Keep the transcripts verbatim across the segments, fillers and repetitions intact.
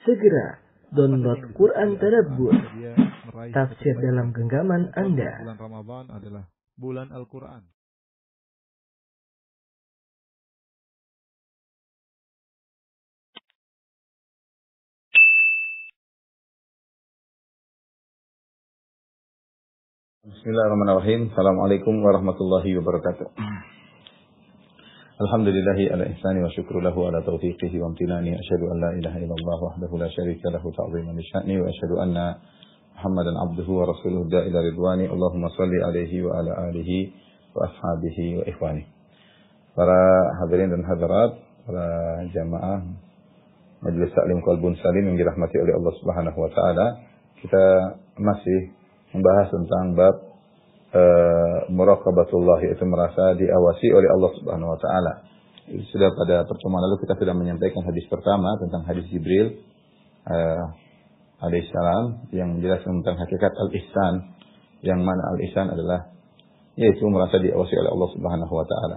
Segera download Quran Tadabbur, tafsir dalam genggaman Anda. Bulan Ramadan adalah bulan Al-Quran. Bismillahirrahmanirrahim. Assalamualaikum warahmatullahi wabarakatuh. Alhamdulillahi ala ihsani wa syukru lahu ala taufiqihi wa amtinani. Asyhadu an la ilaha illallah wahdahu la syarika lahu ta'ziman li sya'ni wa asyhadu anna Muhammadan abduhu wa rasuluhu da'ila ridwani. Allahumma salli alaihi wa ala alihi wa ashabihi wa ikhwani. Para hadirin dan hadirat, para jamaah Majelis Taklim Qalbun Salim yang dirahmati oleh Allah Subhanahu wa taala, kita masih membahas tentang bab Uh, muraqabatullah, yaitu merasa diawasi oleh Allah Subhanahu wa taala. Sudah pada pertemuan lalu kita sudah menyampaikan hadis pertama tentang hadis Jibril uh, alaihissalam yang menjelaskan tentang hakikat al-ihsan, yang mana al-ihsan adalah yaitu merasa diawasi oleh Allah Subhanahu wa taala.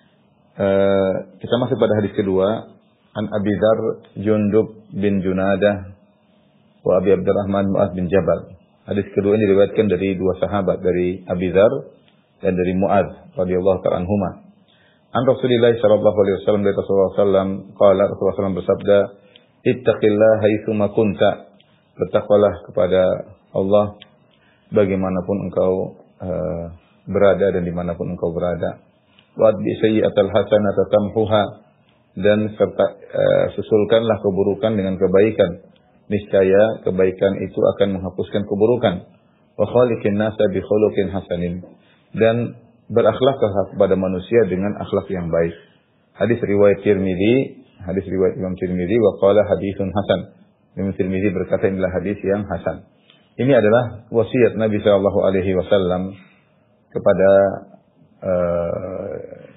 Uh, kita masuk pada hadis kedua, an Abi Dzar Jundub bin Junadah wa Abi Abdurrahman Mu'adz bin Jabal. Hadis kedua ini diriwayatkan dari dua sahabat, dari Abi Dzar dan dari Mu'adz radhiyallahu ta'ala anhuma. An Rasulillah sallallahu alaihi wasallam, dari Rasulullah sallallahu alaihi wasallam, qala Rasulullah sallallahu alaihi wasallam bersabda, ittaqillaha haitsu ma kunta. Bertakwalah kepada Allah bagaimanapun engkau uh, berada dan dimanapun engkau berada. Wa bi sayyi'atil hasanata tamhuha, dan serta uh, susulkanlah keburukan dengan kebaikan. Niscaya kebaikan itu akan menghapuskan keburukan. Wa khaliqin nasa bi khuluqin hasanin, dan berakhlaklah kepada manusia dengan akhlak yang baik. Hadis riwayat Tirmizi, hadis riwayat Imam Tirmizi, wa qala haditsun hasan. Imam Tirmizi berkata inilah hadis yang hasan. Ini adalah wasiat Nabi sallallahu alaihi wasallam kepada uh,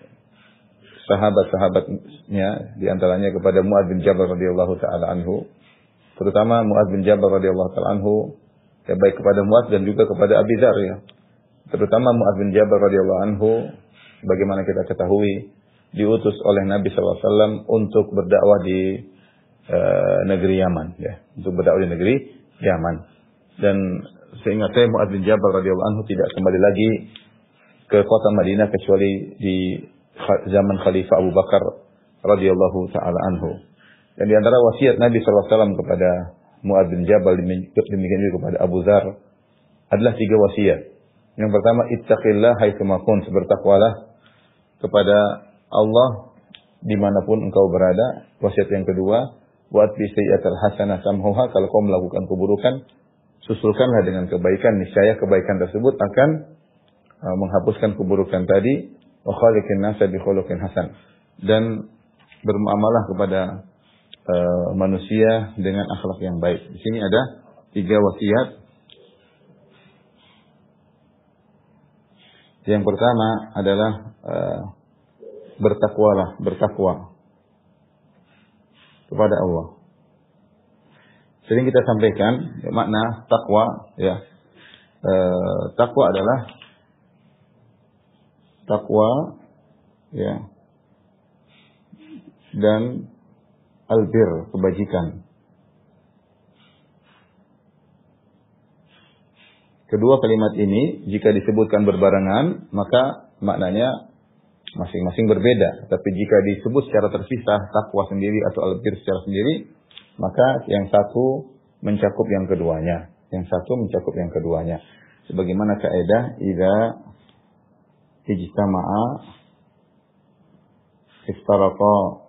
sahabat-sahabatnya, di antaranya kepada Mu'adz bin Jabal radhiyallahu taala anhu. Terutama Mu'adz bin Jabal radhiyallahu ta'ala anhu, ya, baik kepada Mu'adz dan juga kepada Abi Dzar, ya. Terutama Mu'adz bin Jabal radhiyallahu anhu, bagaimana kita ketahui, diutus oleh Nabi sallallahu alaihi wasallam untuk berdakwah di uh, negeri Yaman, ya, untuk berdakwah di negeri Yaman. Dan seingat saya Mu'adz bin Jabal radhiyallahu anhu tidak kembali lagi ke kota Madinah kecuali di zaman Khalifah Abu Bakar radhiyallahu ta'ala anhu. Dan di antara wasiat Nabi sallallahu alaihi wasallam kepada Mu'adz bin Jabal, demikian juga kepada Abu Dzar, adalah tiga wasiat. Yang pertama, ittaqillah haitsu ma kunt, bertakwalah kepada Allah dimanapun engkau berada. Wasiat yang kedua, wa atbi sayyi'atal hasanah tamhuha, kalau kau melakukan keburukan, susulkanlah dengan kebaikan, niscaya kebaikan tersebut akan uh, menghapuskan keburukan tadi. Wa khaliqin nasa bi khuluqin hasan, dan bermuamalah kepada Uh, manusia dengan akhlak yang baik. Di sini ada tiga wasiat. Yang pertama adalah uh, bertakwalah, bertakwa kepada Allah. Sering kita sampaikan ya, makna takwa, ya. Uh, takwa adalah takwa, ya, dan albir, kebajikan. Kedua kalimat ini jika disebutkan berbarengan, maka maknanya masing-masing berbeda. Tapi jika disebut secara terpisah, takwa sendiri atau albir secara sendiri, maka yang satu mencakup yang keduanya. Yang satu mencakup yang keduanya. Sebagaimana kaidah idza ijtama'a iftaraqa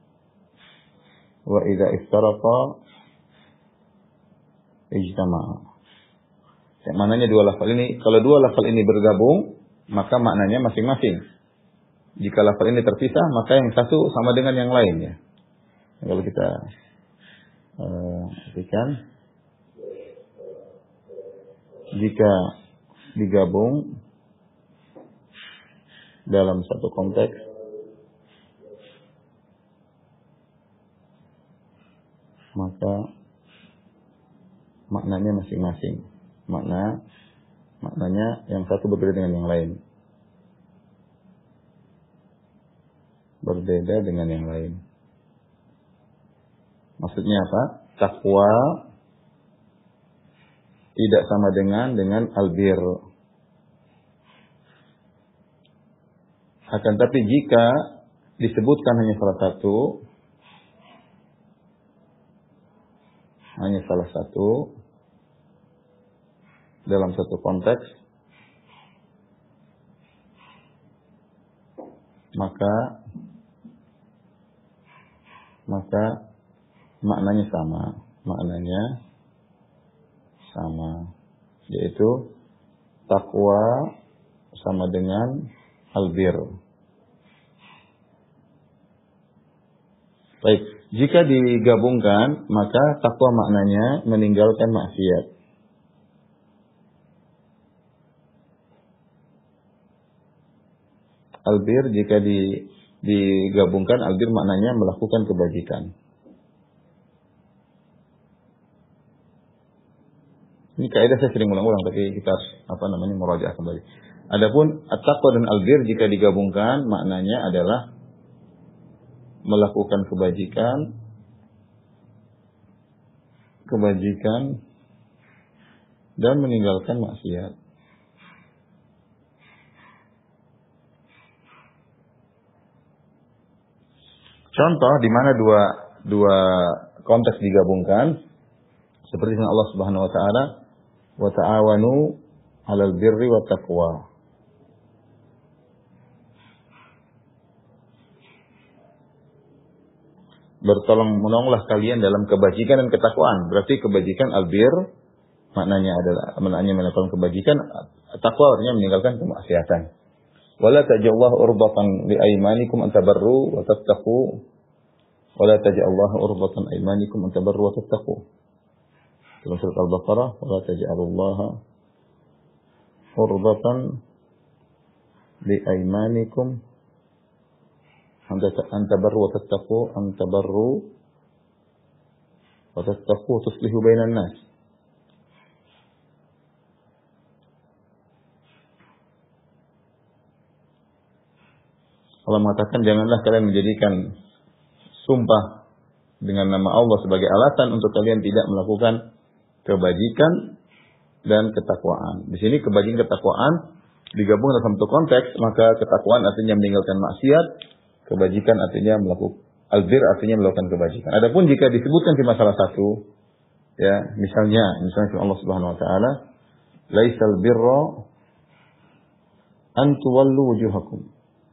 wa idza iftaraqa ijtama'a. Yang maknanya dua lafal ini, kalau dua lafal ini bergabung, maka maknanya masing-masing. Jika lafal ini terpisah, maka yang satu sama dengan yang lainnya. Kalau kita uh, perhatikan, jika digabung dalam satu konteks, maka maknanya masing-masing. Makna maknanya yang satu berbeda dengan yang lain. Berbeda dengan yang lain. Maksudnya apa? takwa tidak sama dengan dengan albir. Akan tapi jika disebutkan hanya salah satu, hanya salah satu dalam satu konteks, maka maka maknanya sama, maknanya sama, yaitu takwa sama dengan albir. Baik, jika digabungkan maka takwa maknanya meninggalkan maksiat. Albir jika di, digabungkan, albir maknanya melakukan kebajikan. Ini kaidah saya sering ulang-ulang, tapi kita apa namanya murajaah kembali. Adapun at-taqwa dan albir jika digabungkan maknanya adalah melakukan kebajikan, kebajikan dan meninggalkan maksiat. Contoh di mana dua dua konteks digabungkan, seperti dengan Allah Subhanahu wa taala, wa ta'awanu 'alal birri wat taqwa. Bertolong menolonglah kalian dalam kebajikan dan ketakwaan. Berarti kebajikan albir maknanya adalah maknanya melakukan kebajikan, takwa artinya meninggalkan kemaksiatan. Wala taj'allahu urbatan li aymanikum an tabarru wa tattaqu. Wala taj'allahu urbatan aymanikum an tabarru wa tattaqu. Dalam surat Al-Baqarah, wala taj'alullaha urbatan li aymanikum an tabarru wa tattaqu, an tabarru wa tattaqu tuslihu bainan nas. Allah mengatakan, janganlah kalian menjadikan sumpah dengan nama Allah sebagai alasan untuk kalian tidak melakukan kebajikan dan ketakwaan. Di sini kebajikan ketakwaan digabung dalam satu konteks, maka ketakwaan artinya meninggalkan maksiat, kebajikan artinya melakukan albir artinya melakukan kebajikan. Adapun jika disebutkan cuma salah satu, ya, misalnya misalnya Allah Subhanahu wa taala, laisal birra an tuwallu wujuhakum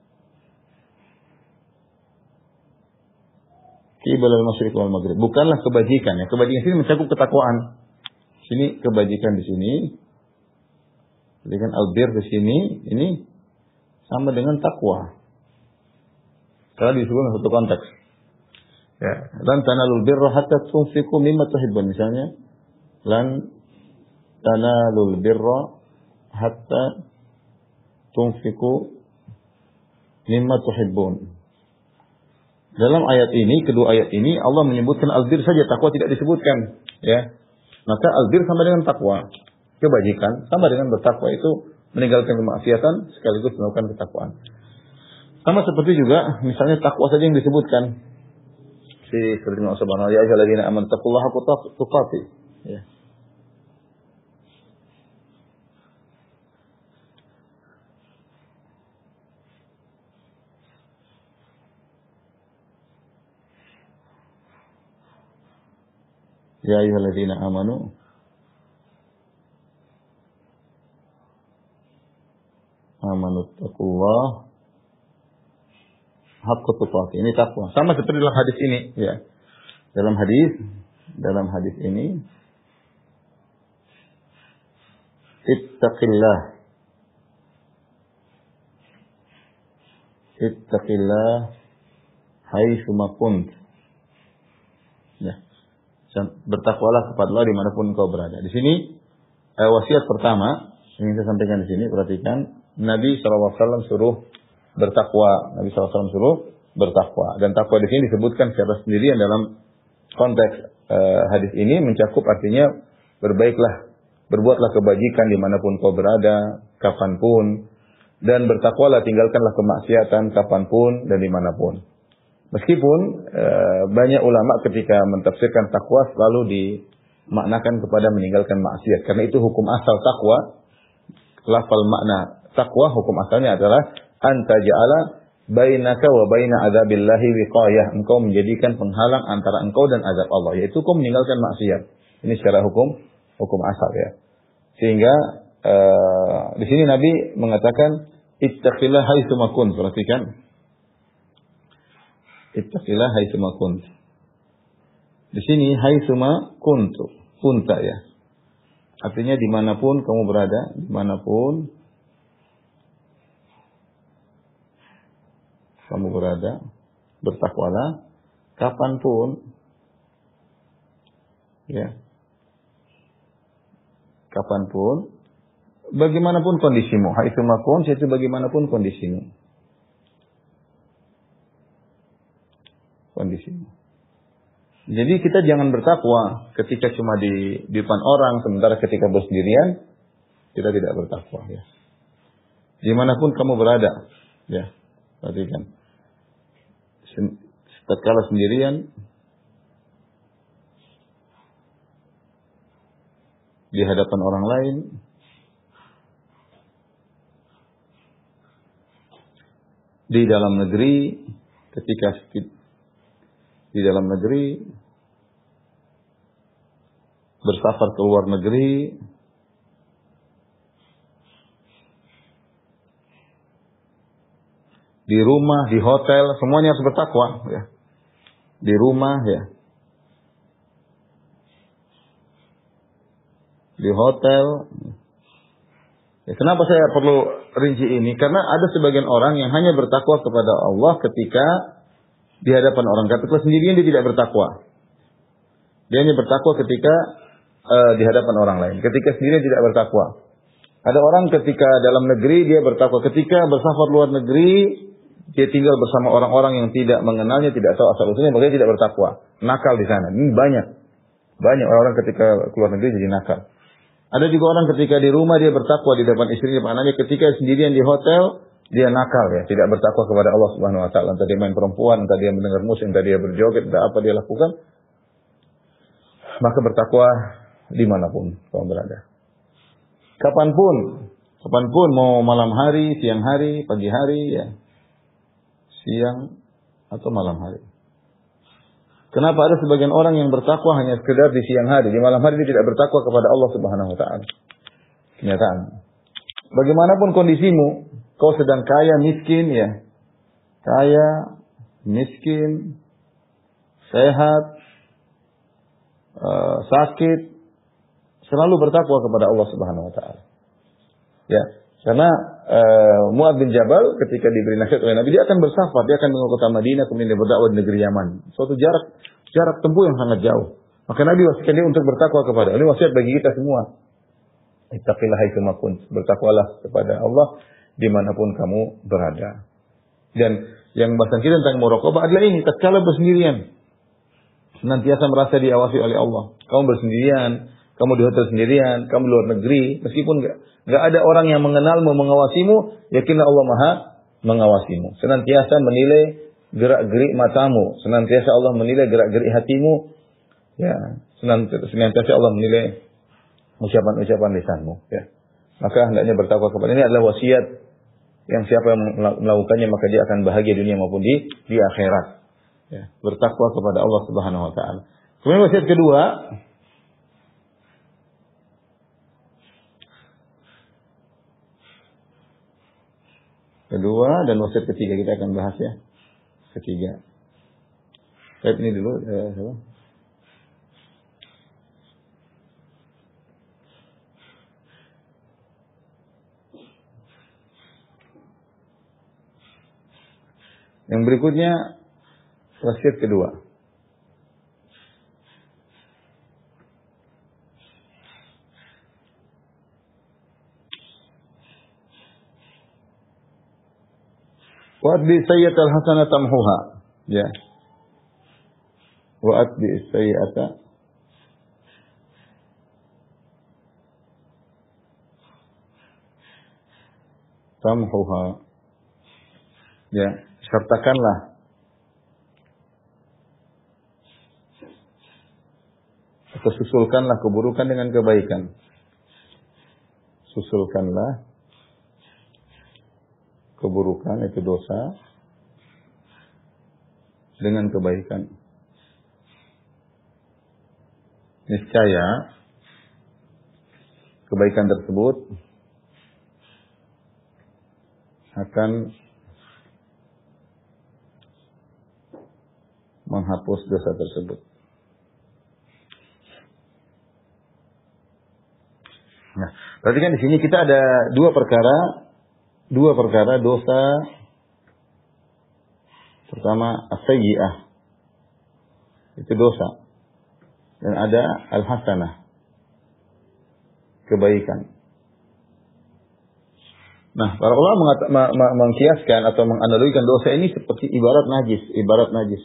qibala al-masyriq wal maghrib. Bukanlah kebajikan, ya. Kebajikan sini mencakup ketakwaan. Sini kebajikan di sini, dengan albir di sini, ini sama dengan takwa. Kalau disebutkan satu konteks. Ya, lan tanalul birra hatta tunfiqu mimma tuhibbun, misalnya. Lan tanalul birra hatta tunfiqu mimma tuhibbun. Dalam ayat ini, kedua ayat ini Allah menyebutkan albir saja, takwa tidak disebutkan, ya. Maka albir sama dengan takwa. Kebajikan sama dengan bertakwa, itu meninggalkan kemaksiatan sekaligus melakukan ketakwaan. Sama seperti juga misalnya takwa saja yang disebutkan. Si seperti Allah Subhanahu wa taala, ya ayyuhalladzina amanu taqullaha haqqa tuqatih. Ya. Ya ayyuhalladzina amanu amanu taqullaha haqqa tuqatih. Ini takwa. Sama seperti dalam hadis ini, ya. Dalam hadis, dalam hadis ini ittaqillah. Ittaqillah haitsu ma kunt. Ya. Bertakwalah kepada Allah dimanapun kau berada. Di sini eh, wasiat pertama yang saya sampaikan di sini, perhatikan, Nabi shallallahu alaihi wasallam suruh bertakwa. Nabi shallallahu alaihi wasallam suruh bertakwa. Dan takwa di sini disebutkan secara sendirian dalam konteks eh, hadis ini, mencakup artinya berbaiklah, berbuatlah kebajikan dimanapun kau berada, kapanpun, dan bertakwalah, tinggalkanlah kemaksiatan kapanpun dan dimanapun. Meskipun e, banyak ulama ketika mentafsirkan takwa selalu dimaknakan kepada meninggalkan maksiat. Karena itu hukum asal takwa. Lafal makna takwa hukum asalnya adalah anta ja'ala bainaka wa baina adzabillahi wiqayah. Engkau menjadikan penghalang antara engkau dan azab Allah, yaitu engkau meninggalkan maksiat. Ini secara hukum hukum asal ya. Sehingga e, di sini Nabi mengatakan ittaqillah haitsu ma kunt. Perhatikan. Ittaqillah haitsu ma kunt. Di sini haitsu ma kuntu, kunta ya. Artinya dimanapun kamu berada, dimanapun kamu berada, bertakwalah kapanpun, ya, kapanpun, bagaimanapun kondisimu, haitsu ma kunt, yaitu bagaimanapun kondisimu, kondisimu. Jadi kita jangan bertakwa ketika cuma di, di depan orang, sementara ketika bersendirian kita tidak bertakwa. Ya. Dimanapun kamu berada, ya, perhatikan. Tatkala sendirian, di hadapan orang lain, di dalam negeri, ketika di dalam negeri, bersafar ke luar negeri, di rumah, di hotel, semuanya harus bertakwa ya. Di rumah ya, di hotel ya. Kenapa saya perlu rinci ini? Karena ada sebagian orang yang hanya bertakwa kepada Allah ketika di hadapan orang. Ketika sendirian dia tidak bertakwa. Dia hanya bertakwa ketika uh, di hadapan orang lain. Ketika sendirian tidak bertakwa. Ada orang ketika dalam negeri dia bertakwa. Ketika bersafar luar negeri, dia tinggal bersama orang-orang yang tidak mengenalnya, tidak tahu asal usulnya, maka dia tidak bertakwa. Nakal di sana. Ini banyak. Banyak orang ketika keluar negeri jadi nakal. Ada juga orang ketika di rumah dia bertakwa di depan istri, di depan anaknya. Ketika sendirian di hotel, dia nakal ya, tidak bertakwa kepada Allah Subhanahu wa taala. Entah dia main perempuan, entah dia mendengar musik, entah dia berjoget, entah apa dia lakukan. Maka bertakwa dimanapun kamu berada. Kapanpun, kapanpun mau malam hari, siang hari, pagi hari ya. Siang atau malam hari. Kenapa ada sebagian orang yang bertakwa hanya sekedar di siang hari, di malam hari dia tidak bertakwa kepada Allah Subhanahu wa taala. Kenyataan. Bagaimanapun kondisimu, kau sedang kaya, miskin, ya. Kaya, miskin, sehat, uh, sakit, selalu bertakwa kepada Allah Subhanahu wa taala. Ya, karena uh, Mu'adz bin Jabal ketika diberi nasihat oleh Nabi, dia akan bersafar, dia akan mengutuk kota Madinah, kemudian dia berdakwah di negeri Yaman. Suatu jarak jarak tempuh yang sangat jauh. Maka Nabi wasiatkan dia untuk bertakwa kepada Allah. Ini wasiat bagi kita semua. Ittaqillah haitsu ma kunt. Bertakwalah kepada Allah dimanapun kamu berada. Dan yang bahasan kita tentang muraqabah adalah ini, tatkala bersendirian, senantiasa merasa diawasi oleh Allah. Kamu bersendirian, kamu di hotel sendirian, kamu di luar negeri, meskipun enggak enggak ada orang yang mengenalmu, mengawasimu, yakinlah Allah Maha mengawasimu. Senantiasa menilai gerak-gerik matamu, senantiasa Allah menilai gerak-gerik hatimu. Ya, senantiasa Allah menilai ucapan-ucapan lisanmu, ya. Maka hendaknya bertakwa kepada ini adalah wasiat yang siapa yang melakukannya maka dia akan bahagia dunia maupun di di akhirat. Ya, bertakwa kepada Allah Subhanahu wa taala. Kemudian wasiat kedua, kedua dan wasiat ketiga kita akan bahas ya. Ketiga. Baik, ini dulu eh, siapa? Yang berikutnya wasiat kedua. Wa atbi sayyi'atal hasanata tamhuha. Ya. Wa atbi sayyi'ata tamhuha. Ya, sertakanlah Atau susulkanlah keburukan dengan kebaikan. Susulkanlah keburukan, itu dosa, dengan kebaikan. Niscaya kebaikan tersebut akan menghapus dosa tersebut. Nah, berarti kan di sini kita ada dua perkara, dua perkara dosa. Pertama, as-sayyi'ah, itu dosa. Dan ada al-hasanah, kebaikan. Nah, para ulama mengata- ma- ma- mengkiaskan atau menganalogikan dosa ini seperti ibarat najis, ibarat najis.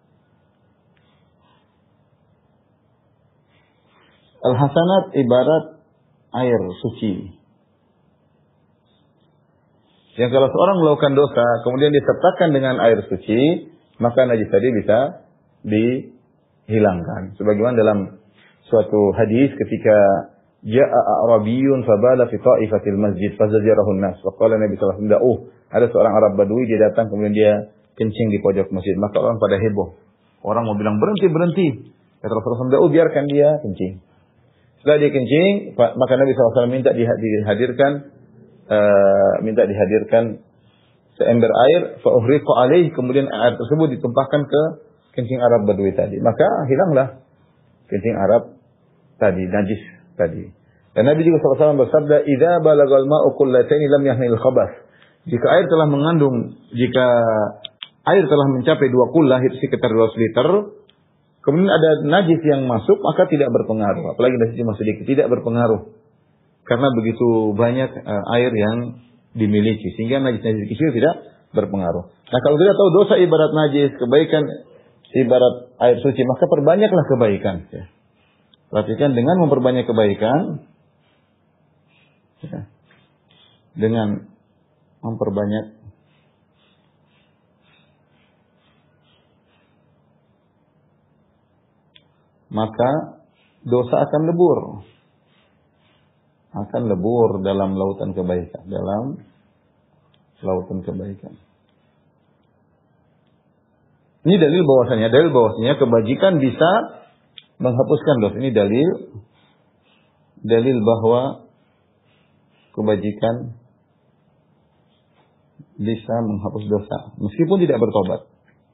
Al-hasanat ibarat air suci. Yang kalau seorang melakukan dosa, kemudian disertakan dengan air suci, maka najis tadi bisa dihilangkan. Sebagaimana dalam suatu hadis ketika ja'a a'rabiyyun fabala fi ta'ifatil masjid fazajarahu an-nas. Wa qala Nabi sallallahu alaihi wasallam, "Oh, ada seorang Arab Badui, dia datang kemudian dia kencing di pojok masjid." Maka orang pada heboh. Orang mau bilang, "Berhenti, berhenti." Kata Rasulullah sallallahu alaihi wasallam, "Oh, biarkan dia kencing." Setelah dia kencing, maka Nabi sallallahu alaihi wasallam minta dihadirkan uh, minta dihadirkan seember air, fa uhriqa alaihi, kemudian air tersebut ditumpahkan ke kencing Arab Badui tadi. Maka hilanglah kencing Arab tadi, najis tadi. Dan Nabi juga sallallahu alaihi wasallam bersabda, "Idza balagal ma'u qullataini lam yahnil khabath." Jika air telah mengandung, jika air telah mencapai dua kullah, itu sekitar dua ratus liter, kemudian ada najis yang masuk, maka tidak berpengaruh. Apalagi najis cuma sedikit, tidak berpengaruh. Karena begitu banyak uh, air yang dimiliki, sehingga najis-najis kecil tidak berpengaruh. Nah, kalau kita tahu dosa ibarat najis, kebaikan ibarat air suci, maka perbanyaklah kebaikan. Ya. Perhatikan, dengan memperbanyak kebaikan, ya, dengan memperbanyak maka dosa akan lebur. Akan lebur dalam lautan kebaikan. Dalam lautan kebaikan. Ini dalil bahwasanya, dalil bahwasanya kebajikan bisa menghapuskan dosa. Ini dalil, dalil bahwa kebajikan bisa menghapus dosa. Meskipun tidak bertobat.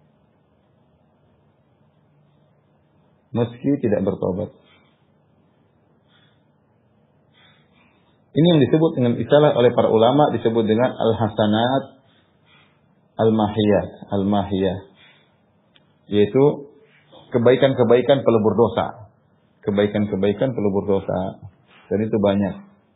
Meski tidak bertobat. Ini yang disebut dengan istilah oleh para ulama, disebut dengan al-hasanat al-mahiyah, al-mahiyah, yaitu kebaikan-kebaikan pelebur dosa. Kebaikan-kebaikan pelebur dosa. Dan itu banyak.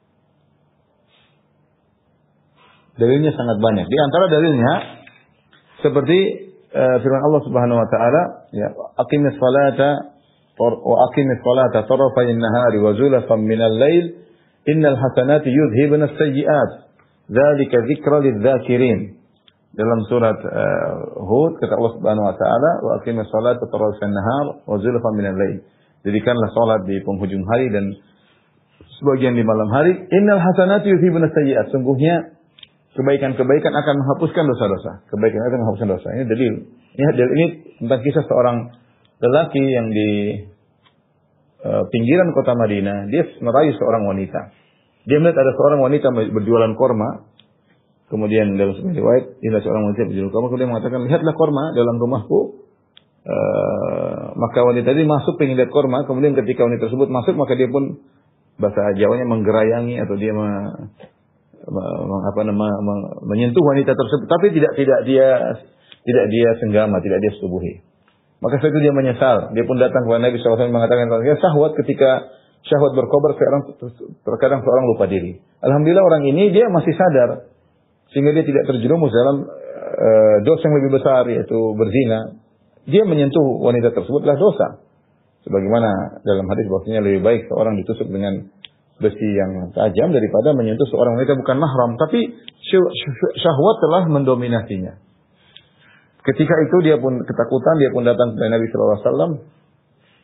Dalilnya sangat banyak. Di antara dalilnya seperti uh, firman Allah Subhanahu wa taala, ya, aqimis salata wa aqimis salata tarafayn nahari wa zulfan minal lail innal hasanati yudhhibun as-sayyi'at dzalika dzikra lidz-dzakirin. Dalam surat uh, Hud kata Allah Subhanahu wa taala, wa aqimis salata tarafayn nahar wa zulfan minal lail. Jadikanlah salat di penghujung hari dan sebagian di malam hari. Innal hasanati yudhhibun as-sayyi'at. Sungguhnya kebaikan-kebaikan akan menghapuskan dosa-dosa. Kebaikan akan menghapuskan dosa. Ini dalil. Ini dalil ini tentang kisah seorang lelaki yang di uh, pinggiran kota Madinah, dia merayu seorang wanita. Dia melihat ada seorang wanita berjualan korma. Kemudian dalam sebuah riwayat, dia melihat seorang wanita berjualan korma, kemudian mengatakan, "Lihatlah korma dalam rumahku." Uh, maka wanita ini masuk pengen lihat korma. Kemudian ketika wanita tersebut masuk, maka dia pun bahasa Jawanya menggerayangi atau dia me, apa nama menyentuh wanita tersebut, tapi tidak tidak dia tidak dia senggama, tidak dia setubuhi. Maka setelah itu dia menyesal. Dia pun datang kepada Nabi shallallahu alaihi wasallam mengatakan, "Ya syahwat, ketika syahwat berkobar sekarang terkadang seorang lupa diri." Alhamdulillah orang ini dia masih sadar sehingga dia tidak terjerumus dalam uh, dosa yang lebih besar, yaitu berzina. Dia menyentuh wanita tersebutlah dosa. Sebagaimana dalam hadis bahwasanya lebih baik seorang ditusuk dengan besi yang tajam daripada menyentuh seorang wanita bukan mahram, tapi syahwat telah mendominasinya. Ketika itu dia pun ketakutan, dia pun datang kepada Nabi sallallahu alaihi wasallam.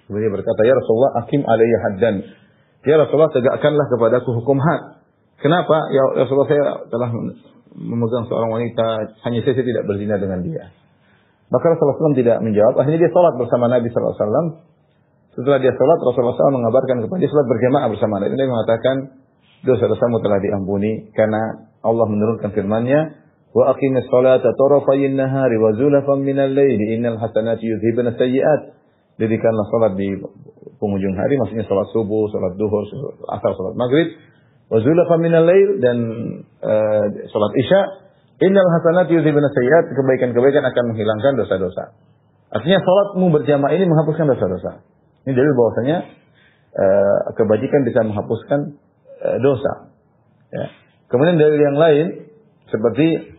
Beliau berkata, "Ya Rasulullah, aqim alayya haddan." Ya Rasulullah, tegakkanlah kepadaku hukum had. Kenapa? Ya Rasulullah, saya telah memegang seorang wanita, hanya saya, saya tidak berzina dengan dia. Maka Rasulullah shallallahu alaihi wasallam tidak menjawab. Akhirnya dia salat bersama Nabi shallallahu alaihi wasallam. Setelah dia salat, Rasulullah shallallahu alaihi wasallam mengabarkan kepada dia salat berjamaah bersama Nabi. Dia mengatakan, dosa-dosamu telah diampuni karena Allah menurunkan firman-Nya, "Wa aqimis salata tarafayn nahari wa zulafan minal laili innal hasanati yudhibun as-sayyi'at." Dirikanlah salat di penghujung hari, maksudnya salat subuh, salat duhur, asar, salat maghrib, wa zulafan minal lail, dan uh, salat isya. Innal hasanati yudhibun as-sayyi'at, kebaikan-kebaikan akan menghilangkan dosa-dosa. Artinya salatmu berjamaah ini menghapuskan dosa-dosa. Ini dalil bahwasanya uh, kebajikan bisa menghapuskan uh, dosa. Ya. Kemudian dalil yang lain seperti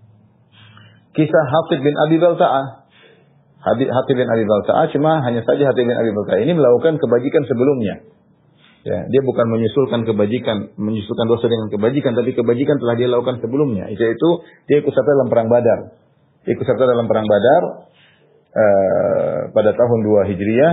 kisah Hatib bin Abi Balta'ah. Hatib bin Abi Balta'ah, cuma hanya saja Hatib bin Abi Balta'ah ini melakukan kebajikan sebelumnya. Ya, dia bukan menyusulkan kebajikan, menyusulkan dosa dengan kebajikan, tapi kebajikan telah dia lakukan sebelumnya. Yaitu dia ikut serta dalam perang Badar. Dia ikut serta dalam perang Badar uh, pada tahun dua Hijriah.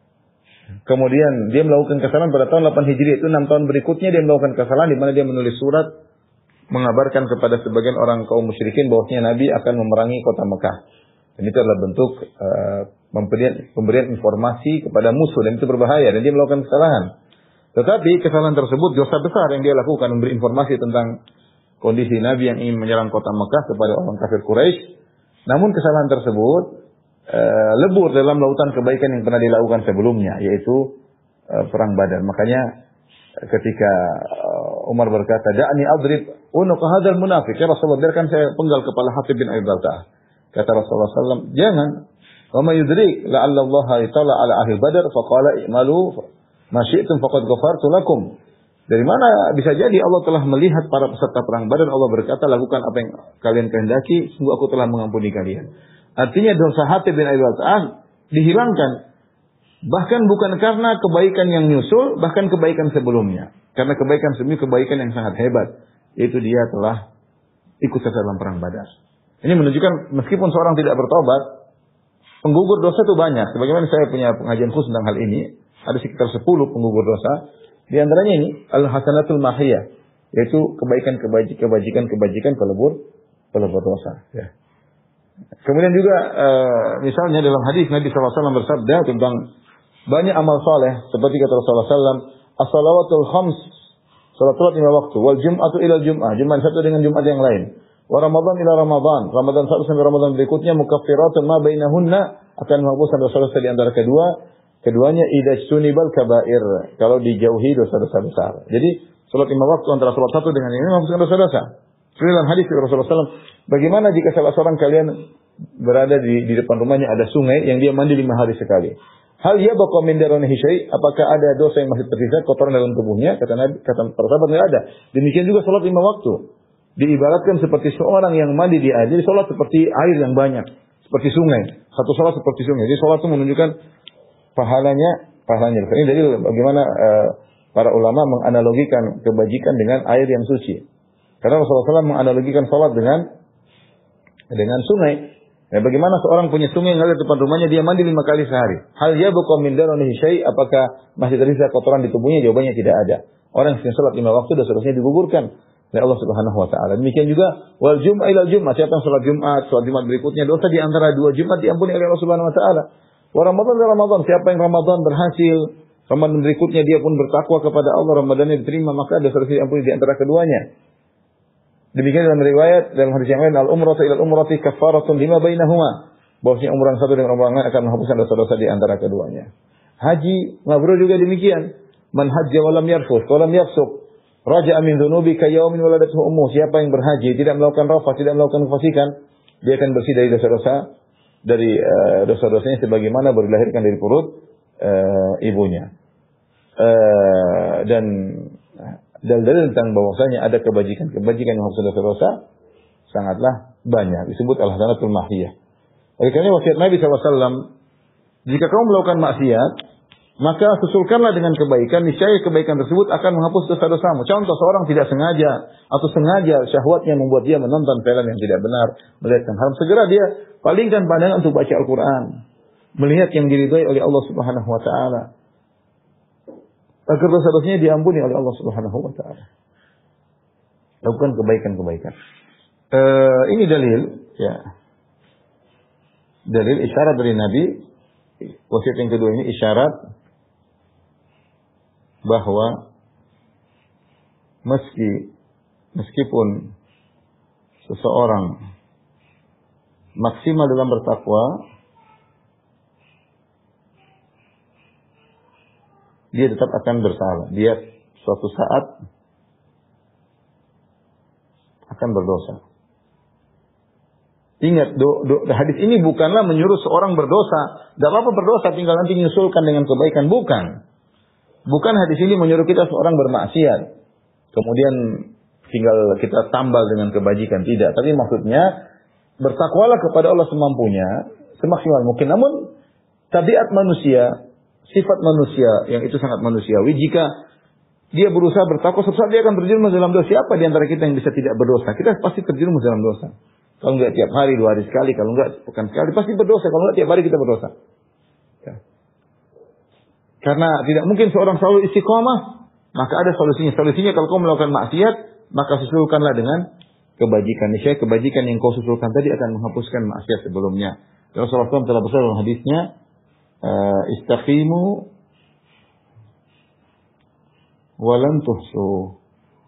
Kemudian dia melakukan kesalahan pada tahun delapan Hijriah, itu enam tahun berikutnya dia melakukan kesalahan di mana dia menulis surat mengabarkan kepada sebagian orang kaum musyrikin bahwasanya Nabi akan memerangi kota Mekah. Dan itu adalah bentuk uh, pemberian, pemberian informasi kepada musuh, dan itu berbahaya, dan dia melakukan kesalahan. Tetapi kesalahan tersebut dosa besar yang dia lakukan, memberi informasi tentang kondisi Nabi yang ingin menyerang kota Mekah kepada orang kafir Quraisy. Namun kesalahan tersebut uh, lebur dalam lautan kebaikan yang pernah dilakukan sebelumnya, yaitu uh, perang Badar. Makanya ketika uh, Umar berkata, "Da'ni adrib unuqa hadzal munafiq." Ya Rasulullah, biarkan saya penggal kepala Hatib bin Abi Balta'ah. Kata Rasulullah shallallahu alaihi wasallam, "Jangan. Wa may yudrik la'alla Allah ta'ala ala ahli Badar faqala i'malu ma syi'tum faqad ghafartu lakum." Dari mana bisa jadi Allah telah melihat para peserta perang Badar, Allah berkata, "Lakukan apa yang kalian kehendaki, sungguh aku telah mengampuni kalian." Artinya dosa Hatib bin Abi Balta'ah dihilangkan. Bahkan bukan karena kebaikan yang nyusul, bahkan kebaikan sebelumnya. Karena kebaikan sebelumnya kebaikan yang sangat hebat, yaitu dia telah ikut serta dalam perang Badar. Ini menunjukkan meskipun seorang tidak bertobat, penggugur dosa itu banyak. Sebagaimana saya punya pengajian khusus tentang hal ini, ada sekitar sepuluh penggugur dosa. Di antaranya ini al-hasanatul mahiyah, yaitu kebaikan-kebajikan-kebajikan pelebur pelebur dosa. Ya. Kemudian juga uh, misalnya dalam hadis Nabi shallallahu alaihi wasallam bersabda tentang banyak amal saleh, seperti kata Rasulullah shallallahu alaihi wasallam, as-salawatul khams, salat lima waktu, wal jum'atu ila jum'ah, Jumat satu dengan Jumat yang lain. Wa Ramadan ila Ramadan, Ramadan satu sampai Ramadan berikutnya, mukaffiratun ma bainahunna, akan menghapuskan dosa-dosa di antara kedua. Keduanya idajtunibal kabair, kalau dijauhi dosa-dosa besar. Jadi salat lima waktu antara salat satu dengan ini menghapuskan dosa-dosa. Seperti dalam hadis Rasulullah shallallahu alaihi wasallam, bagaimana jika salah seorang kalian berada di, di depan rumahnya ada sungai yang dia mandi lima hari sekali? Hal yabqa min daranihi syai', apakah ada dosa yang masih tersisa, kotoran dalam tubuhnya? Kata Nabi, kata para sahabat, tidak ada. Demikian juga salat lima waktu. Diibaratkan seperti seorang yang mandi di air. Jadi salat seperti air yang banyak, seperti sungai. Satu salat seperti sungai. Jadi salat itu menunjukkan pahalanya, pahalanya. Ini dari bagaimana uh, para ulama menganalogikan kebajikan dengan air yang suci. Karena Rasulullah shallallahu alaihi wasallam menganalogikan salat dengan dengan sungai. Ya, bagaimana seorang punya sungai yang ada di depan rumahnya, dia mandi lima kali sehari. Hal yabqa min daranihi syai', apakah masih tersisa kotoran di tubuhnya? Jawabannya tidak ada. Orang yang salat lima waktu dosa-dosanya digugurkan oleh Allah Subhanahu wa taala. Demikian juga wal jum'a ila jum'ah, siapa yang salat Jumat, salat Jumat berikutnya, dosa di antara dua Jumat diampuni oleh Allah Subhanahu wa taala. Wa Ramadan ila Ramadan, siapa yang Ramadan berhasil, Ramadan berikutnya dia pun bertakwa kepada Allah, Ramadannya diterima, maka dosa-dosa diampuni di antara keduanya. Demikian dalam riwayat dalam hadis yang lain, al-umratu ila al-umrati kaffaratun lima bainahuma, bahwasanya umrah satu dengan umrah lain akan menghapuskan dosa-dosa di antara keduanya. Haji mabrur juga demikian. Man hajja wa lam yarfuth wa lam yafsuq raja'a min dzunubi ka yaumin waladathu ummuh. Siapa yang berhaji tidak melakukan rafath, tidak melakukan kefasikan, dia akan bersih dari dosa-dosa, dari uh, dosa-dosanya sebagaimana baru dilahirkan dari perut uh, ibunya. Uh, dan dalil-dalil tentang bahwasanya ada kebajikan-kebajikan yang menghapuskan dosa-dosa sangatlah banyak. Disebut al-hasanatul mahiyah. Oleh karena wasiat Nabi shallallahu alaihi wasallam, jika kamu melakukan maksiat, maka susulkanlah dengan kebaikan, niscaya kebaikan tersebut akan menghapus dosa-dosamu. Contoh, seorang tidak sengaja atau sengaja syahwatnya membuat dia menonton film yang tidak benar, melihat yang haram, segera dia palingkan pandangan untuk baca Al-Quran. melihat yang diridhai oleh Allah Subhanahu wa taala. Agar dosa-dosanya diampuni oleh Allah Subhanahu wa taala. Lakukan kebaikan-kebaikan. Uh, ini dalil, ya. Dalil isyarat dari Nabi. Wasiat yang kedua ini isyarat bahwa meski meskipun seseorang maksimal dalam bertakwa, dia tetap akan bersalah. Dia suatu saat akan berdosa. Ingat, do, do, hadis ini bukanlah menyuruh seorang berdosa. Tidak apa-apa berdosa, tinggal nanti menyusulkan dengan kebaikan. Bukan. Bukan hadis ini menyuruh kita seorang bermaksiat, kemudian tinggal kita tambal dengan kebajikan. Tidak. Tapi maksudnya, bertakwalah kepada Allah semampunya, semaksimal mungkin. Namun, tabiat manusia, sifat manusia yang itu sangat manusiawi, jika dia berusaha bertakwa, suatu saat dia akan terjerumus dalam dosa. Siapa di antara kita yang bisa tidak berdosa? Kita pasti terjerumus dalam dosa. Kalau enggak tiap hari, dua hari sekali, kalau enggak pekan sekali, pasti berdosa. Kalau enggak tiap hari kita berdosa. Ya. Karena tidak mungkin seorang selalu istiqomah, maka ada solusinya. Solusinya kalau kau melakukan maksiat, maka susulkanlah dengan kebajikan. Niscaya kebajikan yang kau susulkan tadi akan menghapuskan maksiat sebelumnya. Rasulullah shallallahu alaihi wasallam telah bersabda dalam hadisnya, uh, istaqimu walan tuhsu.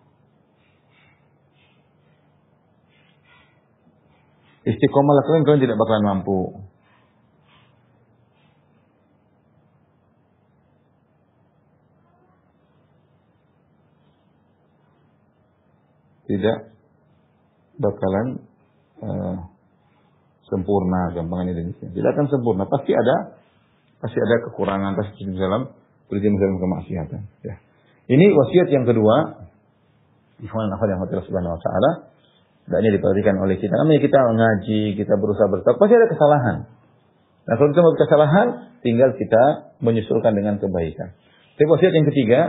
Istiqomahlah kalian, kalian tidak bakalan mampu. Tidak bakalan uh, sempurna, gampangan Indonesia. Tidak akan sempurna, pasti ada, pasti ada kekurangan, pasti dalam berjumlah dalam kemaksiatan. Ya. Ini wasiat yang kedua. Ikhwan akhwat yang Allah Subhanahu wa taala. Hendaknya diperhatikan oleh kita. Namanya kita mengaji, kita berusaha bertakwa, pasti ada kesalahan. Nah, kalau kita membuat kesalahan, tinggal kita menyusulkan dengan kebaikan. Tapi wasiat yang ketiga,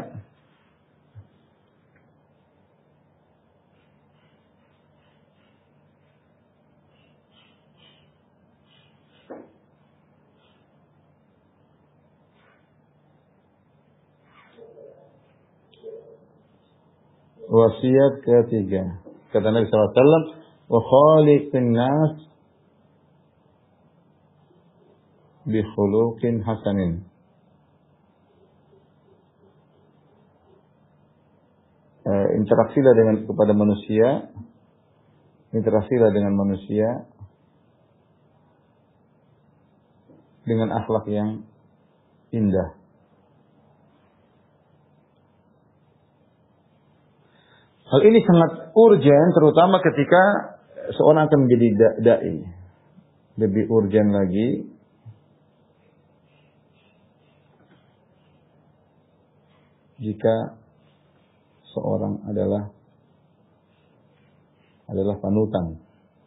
wasiat ketiga, kata Nabi sallallahu alaihi wasallam, wa khaliqin nas bi khuluqin hasanin. Uh, interaksilah dengan kepada manusia, interaksilah dengan manusia dengan akhlak yang indah. Hal ini sangat urgen, terutama ketika seorang akan menjadi da'i. Lebih urgen lagi jika seorang adalah adalah panutan.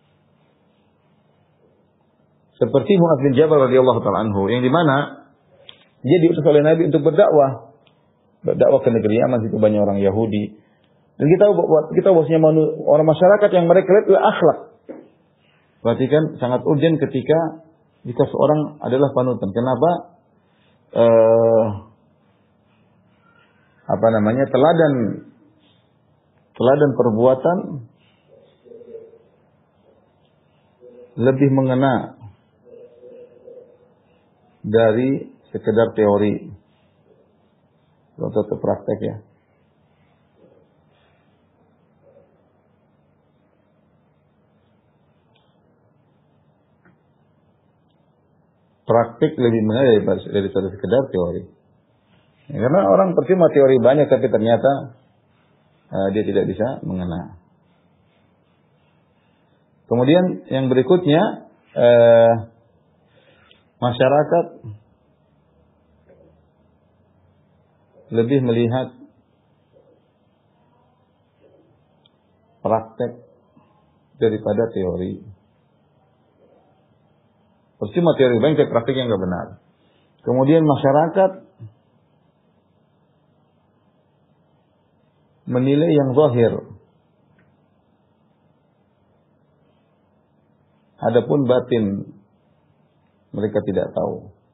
Seperti Mu'adz bin Jabal radhiyallahu ta'ala anhu, yang dimana dia diutus oleh Nabi untuk berdakwah, berdakwah ke negeri Yaman, itu banyak orang Yahudi. Dan kita buat kita bosnya orang masyarakat yang mereka lihat adalah akhlak. Berarti kan sangat urgen ketika jika seorang adalah panutan. Kenapa? Eh, apa namanya? Teladan teladan perbuatan lebih mengena dari sekedar teori atau praktek ya. Praktik lebih menarik daripada, daripada sekedar teori. Ya, karena orang percuma teori banyak tapi ternyata uh, dia tidak bisa mengena. Kemudian yang berikutnya uh, masyarakat lebih melihat praktek daripada teori. Percuma teori banyak, praktik yang nggak benar. Kemudian masyarakat menilai yang zahir. Adapun batin mereka tidak tahu.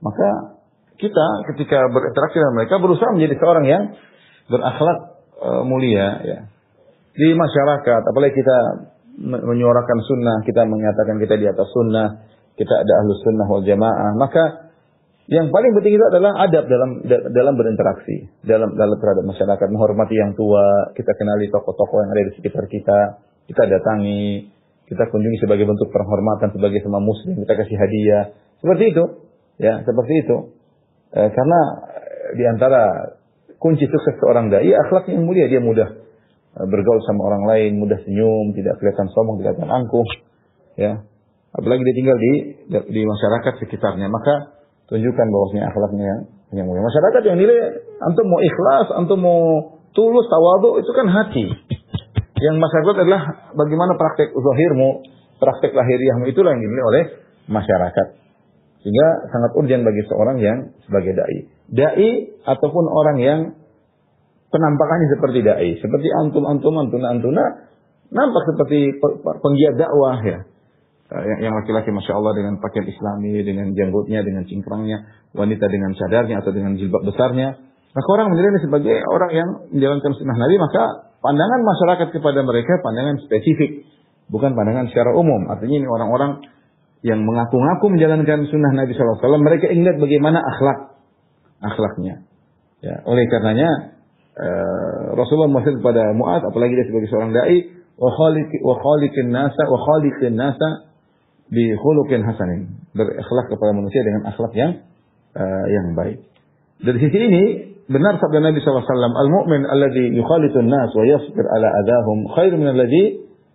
Maka kita ketika berinteraksi dengan mereka berusaha menjadi seorang yang berakhlak e, mulia ya. Di masyarakat, apalagi kita menyuarakan sunnah, kita menyatakan kita di atas sunnah, kita ada ahlus sunnah wal jamaah, maka yang paling penting itu adalah adab dalam dalam berinteraksi, dalam dalam terhadap masyarakat, menghormati yang tua, kita kenali tokoh-tokoh yang ada di sekitar kita, kita datangi, kita kunjungi sebagai bentuk penghormatan sebagai sama muslim, kita kasih hadiah, seperti itu, ya seperti itu, e, karena di antara kunci sukses seorang dai akhlak yang mulia, dia mudah bergaul sama orang lain, mudah senyum, tidak kelihatan sombong, tidak kelihatan angkuh, ya. Apalagi dia tinggal di di masyarakat sekitarnya, maka tunjukkan bahwasanya akhlaknya yang, yang mulia. Masyarakat yang nilai antum mau ikhlas, antum mau tulus, tawadhu, itu kan hati. Yang masyarakat adalah bagaimana praktek zahirmu, praktek lahiriahmu, itulah yang dinilai oleh masyarakat. Sehingga sangat urgent bagi seorang yang sebagai dai. Dai ataupun orang yang penampakannya seperti dai, seperti antum-antum, antuna-antuna, nampak seperti penggiat dakwah ya. Yang laki-laki Masya Allah dengan pakaian islami, dengan janggutnya, dengan cingkrangnya, wanita dengan cadarnya atau dengan jilbab besarnya. Maka orang menilai sebagai orang yang menjalankan sunnah Nabi, maka pandangan masyarakat kepada mereka pandangan spesifik, bukan pandangan secara umum. Artinya ini orang-orang yang mengaku-ngaku menjalankan sunnah Nabi shallallahu alaihi wasallam, mereka ingin lihat bagaimana akhlak, akhlaknya. Ya, oleh karenanya Uh, Rasulullah masih kepada Mu'adz, apalagi dia sebagai seorang dai, wa khaliq wa khaliqin nasa wa khaliqin nasa bi khuluqin hasanin, berakhlak kepada manusia dengan akhlak yang uh, yang baik. Dari sisi ini benar sabda Nabi sallallahu alaihi wasallam, al-mu'min alladhi yukhalitun nas wa yasbir ala adahum khairu min alladhi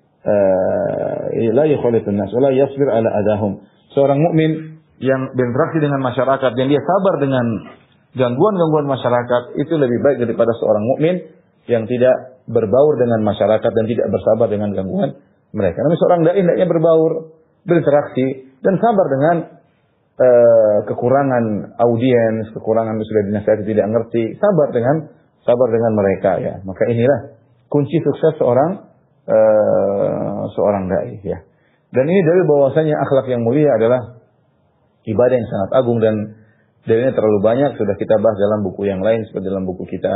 uh, la yukhalitun nas wa la yasbir ala adahum. Seorang mukmin yang berinteraksi dengan masyarakat, yang dia sabar dengan gangguan-gangguan masyarakat, itu lebih baik daripada seorang mukmin yang tidak berbaur dengan masyarakat dan tidak bersabar dengan gangguan mereka. Namun seorang dai hendaknya berbaur, berinteraksi dan sabar dengan uh, kekurangan audiens, kekurangan sudah dinasihati tidak ngerti, sabar dengan sabar dengan mereka ya. Maka inilah kunci sukses seorang uh, seorang dai ya. Dan ini dalil bahwasanya akhlak yang mulia adalah ibadah yang sangat agung, dan dalilnya terlalu banyak, sudah kita bahas dalam buku yang lain, seperti dalam buku kita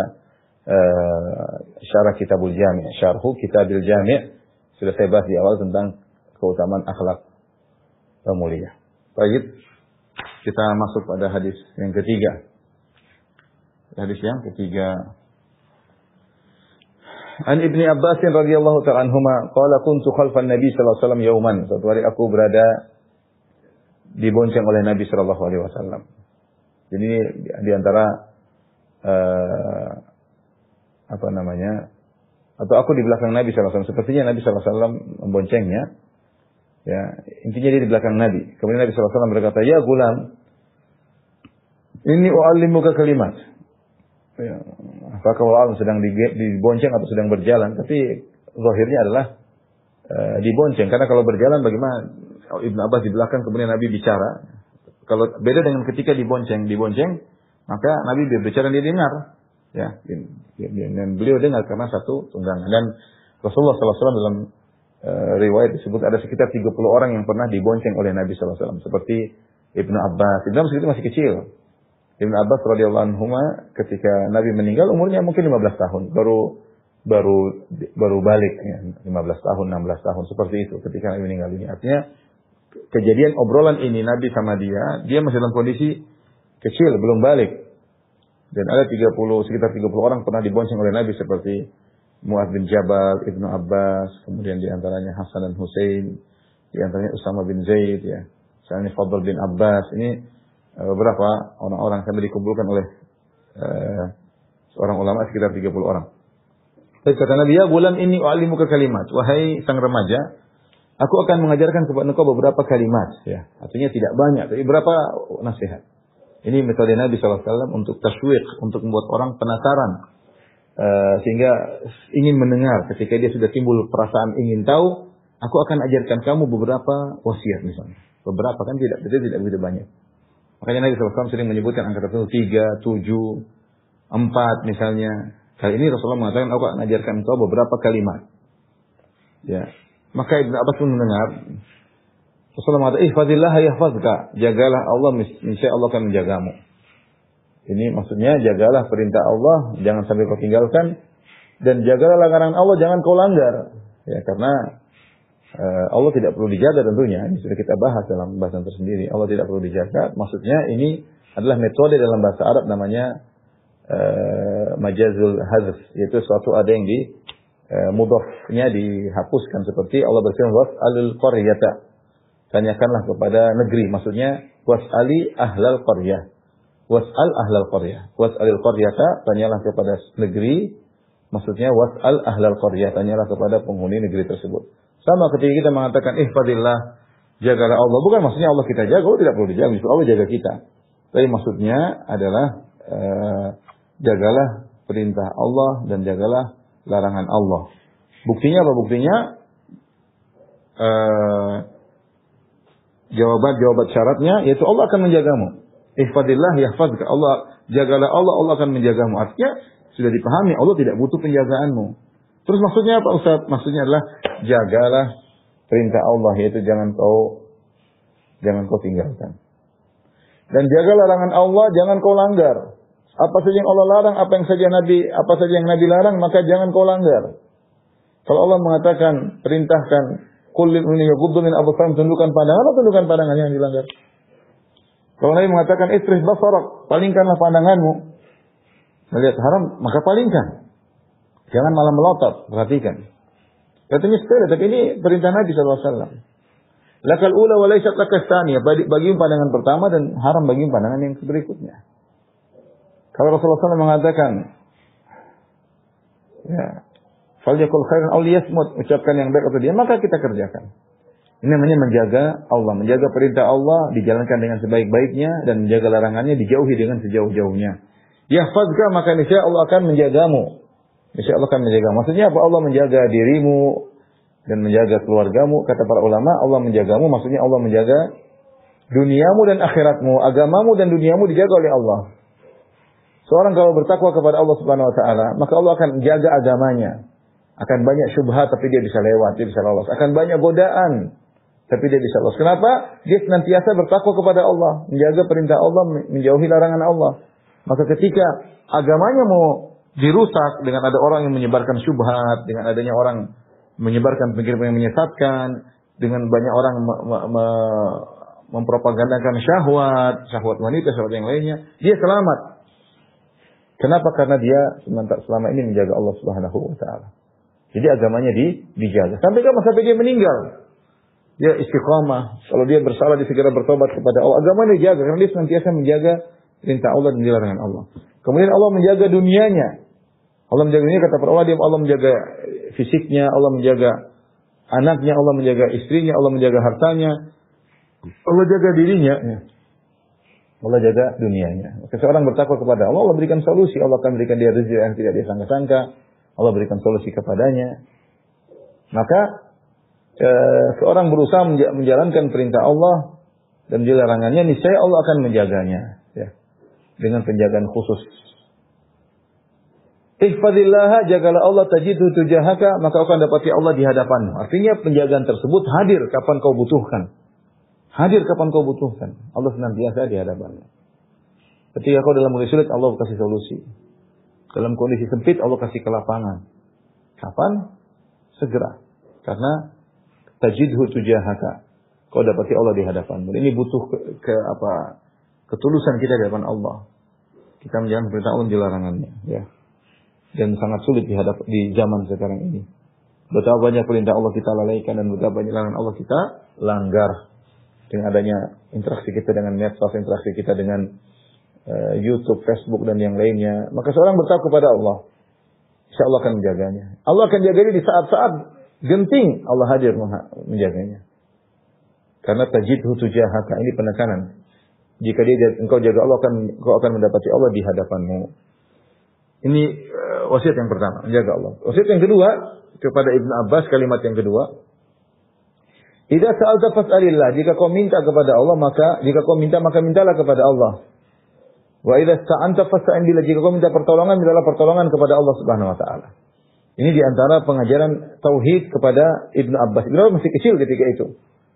uh, Syarah Kitabul Jami', Syarhu Kitabil Jami', sudah saya bahas di awal tentang keutamaan akhlak yang mulia. Baik, kita masuk pada hadis yang ketiga. Hadis yang ketiga. An Ibni Abbas radhiyallahu ta'ala anhuma qala kuntu khalfan Nabi sallallahu alaihi wasallam yauman. Suatu hari aku berada dibonceng oleh Nabi sallallahu alaihi wasallam. Jadi di antara uh, apa namanya, atau aku di belakang Nabi sallallahu alaihi wasallam. Sepertinya Nabi sallallahu alaihi wasallam memboncengnya. Ya, intinya dia di belakang Nabi. Kemudian Nabi sallallahu alaihi wasallam berkata, "Ya gulam, inni u'allimuka kalimat." Ya, apakah Allah sedang dibonceng atau sedang berjalan? Tapi zahirnya adalah uh, dibonceng. Karena kalau berjalan bagaimana? Ibnu Abbas di belakang, kemudian Nabi bicara. Kalau beda dengan ketika dibonceng, dibonceng, maka Nabi berbicara dan dia dengar, ya, dan beliau dengar karena satu tunggangan. Dan Rasulullah sallallahu alaihi wasallam dalam uh, riwayat disebut ada sekitar tiga puluh orang yang pernah dibonceng oleh Nabi sallallahu alaihi wasallam, seperti Ibnu Abbas. Ibnu Abbas itu masih kecil. Ibnu Abbas radhiyallahu anhu ketika Nabi meninggal umurnya mungkin lima belas tahun, baru baru baru balik ya, lima belas tahun, enam belas tahun, seperti itu ketika Nabi meninggal ini. Artinya kejadian obrolan ini Nabi sama dia, dia masih dalam kondisi kecil, belum balik. Dan ada tiga puluh, sekitar tiga puluh orang pernah dibonceng oleh Nabi seperti Mu'adz bin Jabal, Ibnu Abbas, kemudian di antaranya Hasan dan Husain, di antaranya Usama bin Zaid ya. Misalnya Fadl bin Abbas, ini uh, beberapa orang-orang yang dikumpulkan oleh uh, seorang ulama sekitar tiga puluh orang. Terus kata Nabi, "Ya gulam ini u'allimuka kalimat." Wahai sang remaja, aku akan mengajarkan kepada engkau beberapa kalimat, ya. Artinya tidak banyak, tapi beberapa nasihat. Ini metode Nabi sallallahu alaihi wasallam untuk taswiq, untuk membuat orang penasaran, uh, sehingga ingin mendengar. Ketika dia sudah timbul perasaan ingin tahu, aku akan ajarkan kamu beberapa wasiat misalnya. Beberapa kan tidak, betul tidak begitu banyak. Makanya Nabi sallallahu alaihi wasallam sering menyebutkan angka tertentu tiga, tujuh, empat misalnya. Kali ini Rasulullah mengatakan, aku akan ajarkan engkau beberapa kalimat. Ya. Maka Ibnu Abbas pun mendengar. Rasulullah mengatakan, "Ihfazillah yahfazka." Jagalah Allah, niscaya Allah akan menjagamu. Ini maksudnya jagalah perintah Allah, jangan sampai kau tinggalkan, dan jagalah larangan Allah, jangan kau langgar. Ya, karena uh, Allah tidak perlu dijaga tentunya. Ini sudah kita bahas dalam bahasan tersendiri. Allah tidak perlu dijaga. Maksudnya ini adalah metode dalam bahasa Arab namanya uh, majazul hazf, yaitu suatu ada yang di uh, mudhafnya dihapuskan, seperti Allah berfirman was'alul qaryata. Tanyakanlah kepada negeri, maksudnya was'ali ahlal qaryah. Was'al ahlal qaryah. Was'alil qaryata, tanyalah kepada negeri, maksudnya was'al ahlal qaryah, tanyalah kepada penghuni negeri tersebut. Sama ketika kita mengatakan ihfadillah, jagalah Allah, bukan maksudnya Allah kita jaga, Allah tidak perlu dijaga, Allah jaga kita. Tapi maksudnya adalah uh, jagalah perintah Allah dan jagalah larangan Allah. Buktinya apa? Buktinya uh, jawaban-jawaban syaratnya yaitu Allah akan menjagamu. Ihfadillah yahfazka. Allah, jagalah Allah, Allah akan menjagamu. Artinya sudah dipahami Allah tidak butuh penjagaanmu. Terus maksudnya apa Ustaz? Maksudnya adalah jagalah perintah Allah, yaitu jangan kau jangan kau tinggalkan. Dan jaga larangan Allah, jangan kau langgar. Apa saja yang Allah larang, apa yang saja Nabi, apa saja yang Nabi larang, maka jangan kau langgar. Kalau Allah mengatakan, perintahkan qul lil mu'minina yaghuddu min absarihim, tundukkan pandangan, atau tundukkan pandangan yang dilanggar. Kalau Nabi mengatakan isrif basarak, palingkanlah pandanganmu. Melihat haram, maka palingkan. Jangan malah melotot, perhatikan. Katanya sepele, tapi ini perintah Nabi sallallahu alaihi wasallam. Lakal ula wa laysat lakas tsaniyah, bagimu pandangan pertama dan haram bagimu pandangan yang berikutnya. Kalau Rasulullah sallallahu alaihi wasallam mengatakan, ya, falyakul khairan aw liyasmut, ucapkan yang baik atau diam, maka kita kerjakan. Ini namanya menjaga Allah, menjaga perintah Allah dijalankan dengan sebaik-baiknya dan menjaga larangannya dijauhi dengan sejauh-jauhnya. Yahfazka, maka niscaya Allah akan menjagamu. Niscaya Allah akan menjagamu. Maksudnya apa? Allah menjaga dirimu dan menjaga keluargamu. Kata para ulama, Allah menjagamu, maksudnya Allah menjaga duniamu dan akhiratmu, agamamu dan duniamu dijaga oleh Allah. Seorang kalau bertakwa kepada Allah Subhanahu wa taala, maka Allah akan menjaga agamanya. Akan banyak syubhat tapi dia bisa lewat, dia bisa lolos. Akan banyak godaan tapi dia bisa lolos. Kenapa? Dia senantiasa bertakwa kepada Allah, menjaga perintah Allah, menjauhi larangan Allah. Maka ketika agamanya mau dirusak dengan ada orang yang menyebarkan syubhat, dengan adanya orang menyebarkan pikiran yang menyesatkan, dengan banyak orang me- me- me- mempropagandakan syahwat, syahwat wanita, syahwat yang lainnya, dia selamat. Kenapa? Karena dia selama ini menjaga Allah Subhanahu wa taala. Jadi agamanya di, dijaga. Sampai kapan? Sampai dia meninggal. Dia istiqamah. Kalau dia bersalah, dia segera bertobat kepada Allah. Agamanya dijaga karena dia senantiasa menjaga perintah Allah dan larangan Allah. Kemudian Allah menjaga dunianya. Allah menjaga dunianya, kata para ulama, dia Allah menjaga fisiknya, Allah menjaga anaknya, Allah menjaga istrinya, Allah menjaga hartanya, Allah jaga dirinya. Allah jaga dunianya. Seseorang bertakwa kepada Allah, Allah berikan solusi. Allah akan berikan dia rezeki yang tidak disangka-sangka. Allah berikan solusi kepadanya. Maka e, seorang berusaha menjalankan perintah Allah dan larangannya, niscaya Allah akan menjaganya, ya, dengan penjagaan khusus. Ihfadillah, jagalah Allah, tajidhu tujahaka, maka akan dapati Allah di hadapanmu. Artinya penjagaan tersebut hadir kapan kau butuhkan. Hadir kapan kau butuhkan. Allah senantiasa di hadapanmu. Ketika kau dalam kondisi sulit, Allah kasih solusi. Dalam kondisi sempit, Allah kasih kelapangan. Kapan? Segera. Karena tajidhu tujahaka. Kau dapati Allah di hadapanmu. Ini butuh ke, ke apa? Ketulusan kita di hadapan Allah. Kita menjalankan perintah Allah, dilarangannya, ya. Dan sangat sulit di hadap di zaman sekarang ini. Betapa banyak perintah Allah kita lalaikan dan betapa banyak larangan Allah kita langgar. Dengan adanya interaksi kita dengan medsos, interaksi kita dengan uh, YouTube, Facebook dan yang lainnya, maka seorang bertakwa kepada Allah, insya Allah akan menjaganya. Allah akan jaganya di saat-saat genting, Allah hadir menjaganya. Karena tajidhu tujahaka, ini penekanan. Jika dia engkau jaga Allah, akan engkau akan mendapati Allah di hadapanmu. Ini uh, wasiat yang pertama, menjaga Allah. Wasiat yang kedua kepada Ibnu Abbas, kalimat yang kedua, idza sa'alta fas'alillah, jika kau minta kepada Allah, maka jika kau minta maka mintalah kepada Allah. Wa idza sta'anta fasta'in billah, jika kau minta pertolongan, mintalah pertolongan kepada Allah Subhanahu wa taala. Ini di antara pengajaran tauhid kepada Ibnu Abbas. Ibnu Abbas masih kecil ketika itu.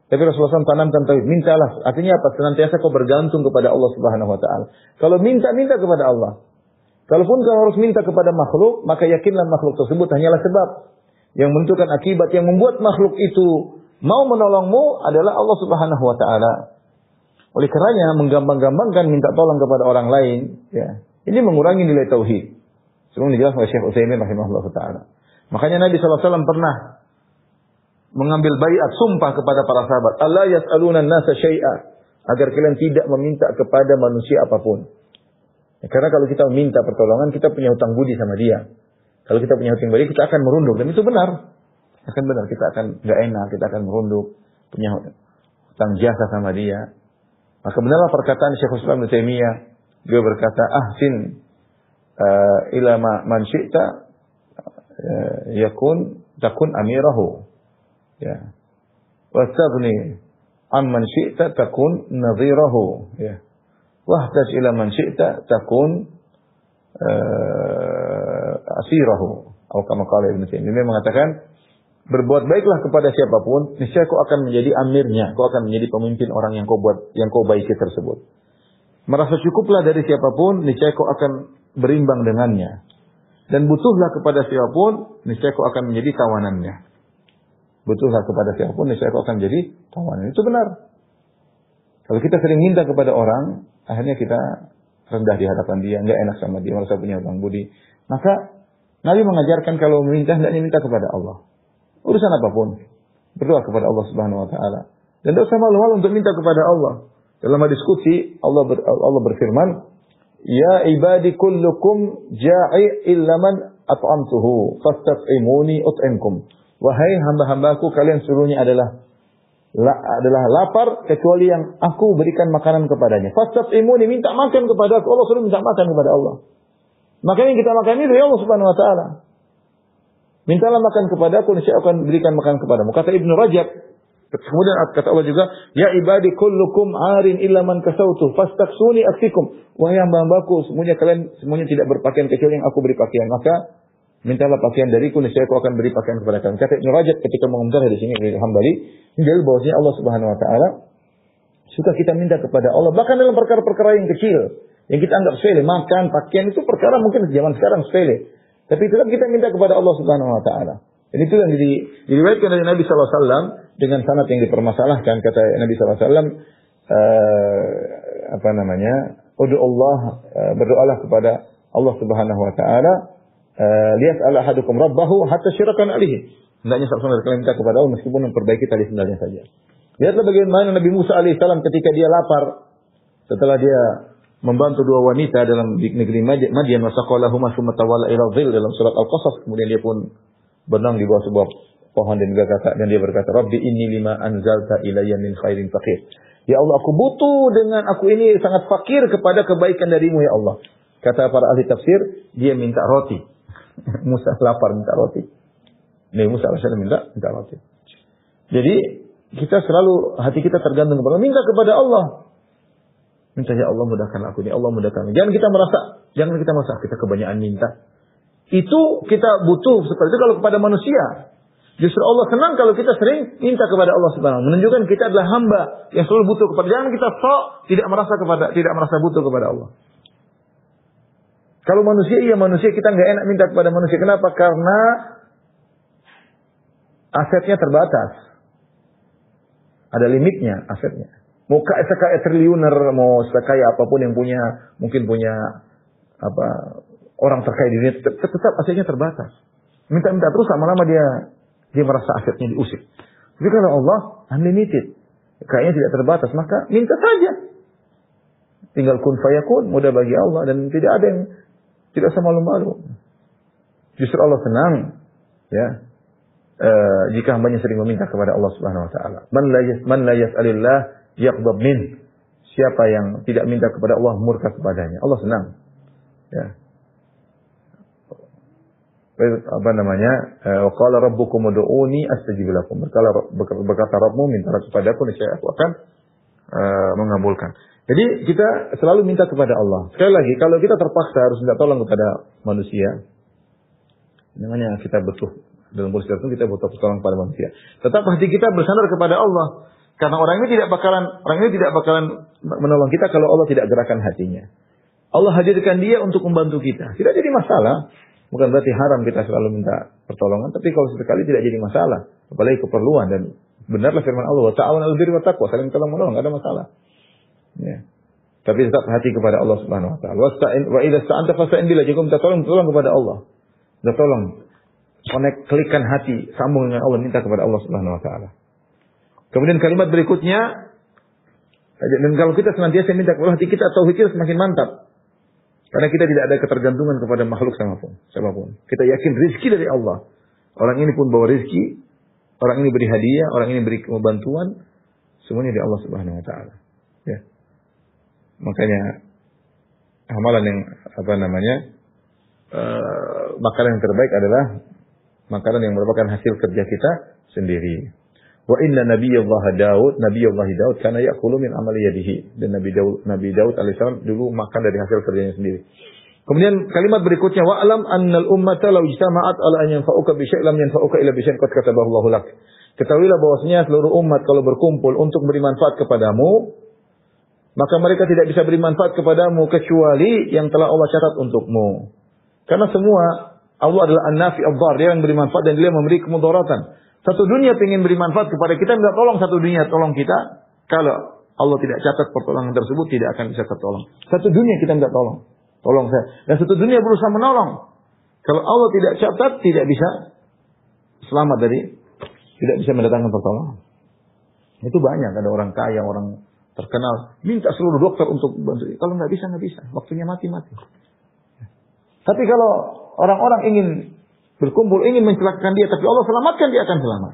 Tapi Rasulullah shallallahu alaihi wasallam tanamkan tauhid. Mintalah. Artinya apa? Senantiasa kau bergantung kepada Allah Subhanahu wa taala. Kalau minta, minta kepada Allah. Kalaupun kau harus minta kepada makhluk, maka yakinlah makhluk tersebut hanyalah sebab. Yang menentukan akibat, yang membuat makhluk itu mau menolongmu adalah Allah Subhanahu wa taala. Oleh karenanya menggambang-gambangkan minta tolong kepada orang lain, ya. Ini mengurangi nilai tauhid. Sebelum dijelaskan oleh Syekh Utsaimin rahimahullah taala. Makanya Nabi sallallahu alaihi wasallam pernah mengambil baiat sumpah kepada para sahabat, "Allah yas'aluna an-nasa syai'a," agar kalian tidak meminta kepada manusia apapun. Ya, karena kalau kita meminta pertolongan, kita punya hutang budi sama dia. Kalau kita punya hutang budi, kita akan merunduk. Dan itu benar. Akan benar. Kita akan gak enak. Kita akan merunduk. Punya hutang jasa sama dia. Maka benarlah perkataan Syekhul Islam Ibnu Taimiyah. Dia berkata, ahsin uh, ila ma man syi'ta uh, yakun takun amirahu. Ya. Wastaghni amman syi'ta takun nadhirahu. Ya. Wahtaj ila man syi'ta takun uh, asirahu. Atau kama qala Ibnu Taimiyah. Dia mengatakan, berbuat baiklah kepada siapapun, niscaya kau akan menjadi amirnya, kau akan menjadi pemimpin orang yang kau buat, yang kau baiki tersebut. Merasa cukuplah dari siapapun, niscaya kau akan berimbang dengannya. Dan butuhlah kepada siapapun, niscaya kau akan menjadi tawanannya. Butuhlah kepada siapapun, niscaya kau akan menjadi tawanan. Itu benar. Kalau kita sering minta kepada orang, akhirnya kita rendah di hadapan dia, enggak enak sama dia, merasa punya hutang budi. Maka Nabi mengajarkan kalau meminta, hendaknya minta kepada Allah. Urusan apapun, berdoa kepada Allah Subhanahu wa taala. Dan tidak usah malu-malu untuk minta kepada Allah. Dalam diskusi Allah ber, Allah berfirman, "Ya ibadi kullukum ja'i illa man at'amtuhu, fastat'imuni ut'imkum." Wahai hamba-hambaku, kalian seluruhnya adalah la, adalah lapar kecuali yang aku berikan makanan kepadanya. Fastat'imuni, minta makan kepada aku. Allah suruh minta makan kepada Allah. Makanya kita makan itu ya Allah Subhanahu wa taala. Mintalah makan kepadaku, niscaya akan berikan makan kepadamu. Kata Ibnu Rajab. Kemudian kata Allah juga, ya ibadi kullukum arin illa man kasautu fastaksuni aksikum. Wahai hamba-hambaku, semuanya kalian semuanya tidak berpakaian kecuali yang aku beri pakaian. Maka mintalah pakaian dariku, niscaya aku akan beri pakaian kepada kalian. Kata Ibnu Rajab ketika mengomentari di sini dari Hambali, ini dalil bahwasanya Allah Subhanahu wa taala suka kita minta kepada Allah, bahkan dalam perkara-perkara yang kecil yang kita anggap sepele, makan, pakaian itu perkara mungkin zaman sekarang sepele. Tapi tetap kita minta kepada Allah Subhanahu wa taala. Dan itu yang diriwayatkan dari Nabi sallallahu alaihi wasallam dengan sanad yang dipermasalahkan. Kata Nabi sallallahu alaihi wasallam, uh, apa namanya? Ud'u Allah, uh, berdoalah kepada Allah Subhanahu wa taala, uh, liyas'al ahadukum rabbahu hatta syirakan alaihi. Hendaknya seorang dari kalian minta kepada Allah meskipun memperbaiki tali sendalnya saja. Lihatlah bagaimana Nabi Musa alaihissalam ketika dia lapar setelah dia membantu dua wanita dalam negeri Madian, wasaqalahuma summa tawalla ila dhil, dalam surat Al-Qasas. Kemudian dia pun berenang di bawah sebuah pohon dan dia berkata, dan dia berkata, Rabbi inni lima anzalta ilayya min khairin faqir. Ya Allah, aku butuh dengan aku ini sangat fakir kepada kebaikan darimu ya Allah. Kata para ahli tafsir, dia minta roti. Musa lapar minta roti. Nabi Musa alaihissalam minta minta roti. Jadi kita selalu hati kita tergantung kepada minta kepada Allah. Minta ya Allah mudahkan aku ini, Allah mudahkan. Jangan kita merasa, jangan kita merasa kita kebanyakan minta. Itu kita butuh seperti itu kalau kepada manusia. Justru Allah senang kalau kita sering minta kepada Allah Subhanahu wa taala. Menunjukkan kita adalah hamba yang selalu butuh kepada. Jangan kita sok tidak merasa kepada tidak merasa butuh kepada Allah. Kalau manusia, iya manusia kita nggak enak minta kepada manusia. Kenapa? Karena asetnya terbatas. Ada limitnya asetnya. Mau sekaya triliuner, mau sekaya apapun yang punya, mungkin punya apa orang terkaya di dunia, tetap asetnya terbatas. Minta-minta terus, lama-lama dia dia merasa asetnya diusik. Tapi kalau Allah unlimited, kayaknya tidak terbatas, maka minta saja. Tinggal kun fayakun, mudah bagi Allah dan tidak ada yang tidak usah malu-malu. Justru Allah senang, ya, uh, jika hambanya sering meminta kepada Allah Subhanahu Wa Taala. Man la yas man la yas'alillah yaqdab min. Siapa yang tidak minta kepada Allah murka kepadanya. Allah senang. Ya. Apa namanya? Wa qala rabbukum ud'uni astajib lakum. Berkata berkata Rabbmu mintalah kepadaku niscaya aku akan uh, mengabulkan. Jadi kita selalu minta kepada Allah. Sekali lagi, kalau kita terpaksa harus minta tolong kepada manusia, namanya kita butuh dalam posisi tertentu kita butuh pertolongan kepada manusia. Tetap hati kita bersandar kepada Allah. Karena orang ini tidak bakalan orang ini tidak bakalan menolong kita kalau Allah tidak gerakkan hatinya. Allah hadirkan dia untuk membantu kita. Tidak jadi masalah. Bukan berarti haram kita selalu minta pertolongan, tapi kalau sekali tidak jadi masalah, apalagi keperluan. Dan benarlah firman Allah, wa ta'awanu 'alal birri wat taqwa, saling tolong menolong, enggak ada masalah. Ya. Tapi tetap hati kepada Allah Subhanahu wa taala. Wasta'in wa idza sta'anta fasta'in billah, jika minta tolong, tolong kepada Allah. Minta tolong. Connect, klikkan hati, sambung dengan Allah, minta kepada Allah Subhanahu wa taala. Kemudian kalimat berikutnya, dan kalau kita senantiasa minta kepada Allah, hati kita tauhid kita semakin mantap. Karena kita tidak ada ketergantungan kepada makhluk siapapun. siapapun. Kita yakin rezeki dari Allah. Orang ini pun bawa rezeki, orang ini beri hadiah, orang ini beri bantuan, semuanya dari Allah Subhanahu wa taala. Ya. Makanya amalan yang apa namanya? Uh, makanan yang terbaik adalah makanan yang merupakan hasil kerja kita sendiri. Wa inna nabiyallah Daud, nabiyallah Daud kana ya'kulu min amali yadihi. Dan Nabi Daud, Nabi Daud alaihissalam dulu makan dari hasil kerjanya sendiri. Kemudian kalimat berikutnya, wa alam annal ummata law ijtama'at ala an yanfa'uka bi syai'in lam yanfa'uka illa bi syai'in qad katabahu Allahu lak. Ketahuilah bahwasanya seluruh umat kalau berkumpul untuk beri manfaat kepadamu, maka mereka tidak bisa beri manfaat kepadamu kecuali yang telah Allah catat untukmu. Karena semua Allah adalah an-nafi ad-dhar, dia yang beri manfaat dan dia yang memberi kemudaratan. Satu dunia ingin beri manfaat kepada kita, enggak tolong satu dunia tolong kita. Kalau Allah tidak catat pertolongan tersebut, tidak akan bisa tertolong. Satu dunia kita enggak tolong. Tolong saya. Dan satu dunia berusaha menolong. Kalau Allah tidak catat, tidak bisa selamat dari, tidak bisa mendatangkan pertolongan. Itu banyak. Ada orang kaya, orang terkenal, minta seluruh dokter untuk bantu. Kalau enggak bisa, enggak bisa. Waktunya mati-mati. Tapi kalau orang-orang ingin berkumpul, ingin mencelakakan dia, tapi Allah selamatkan, dia akan selamat.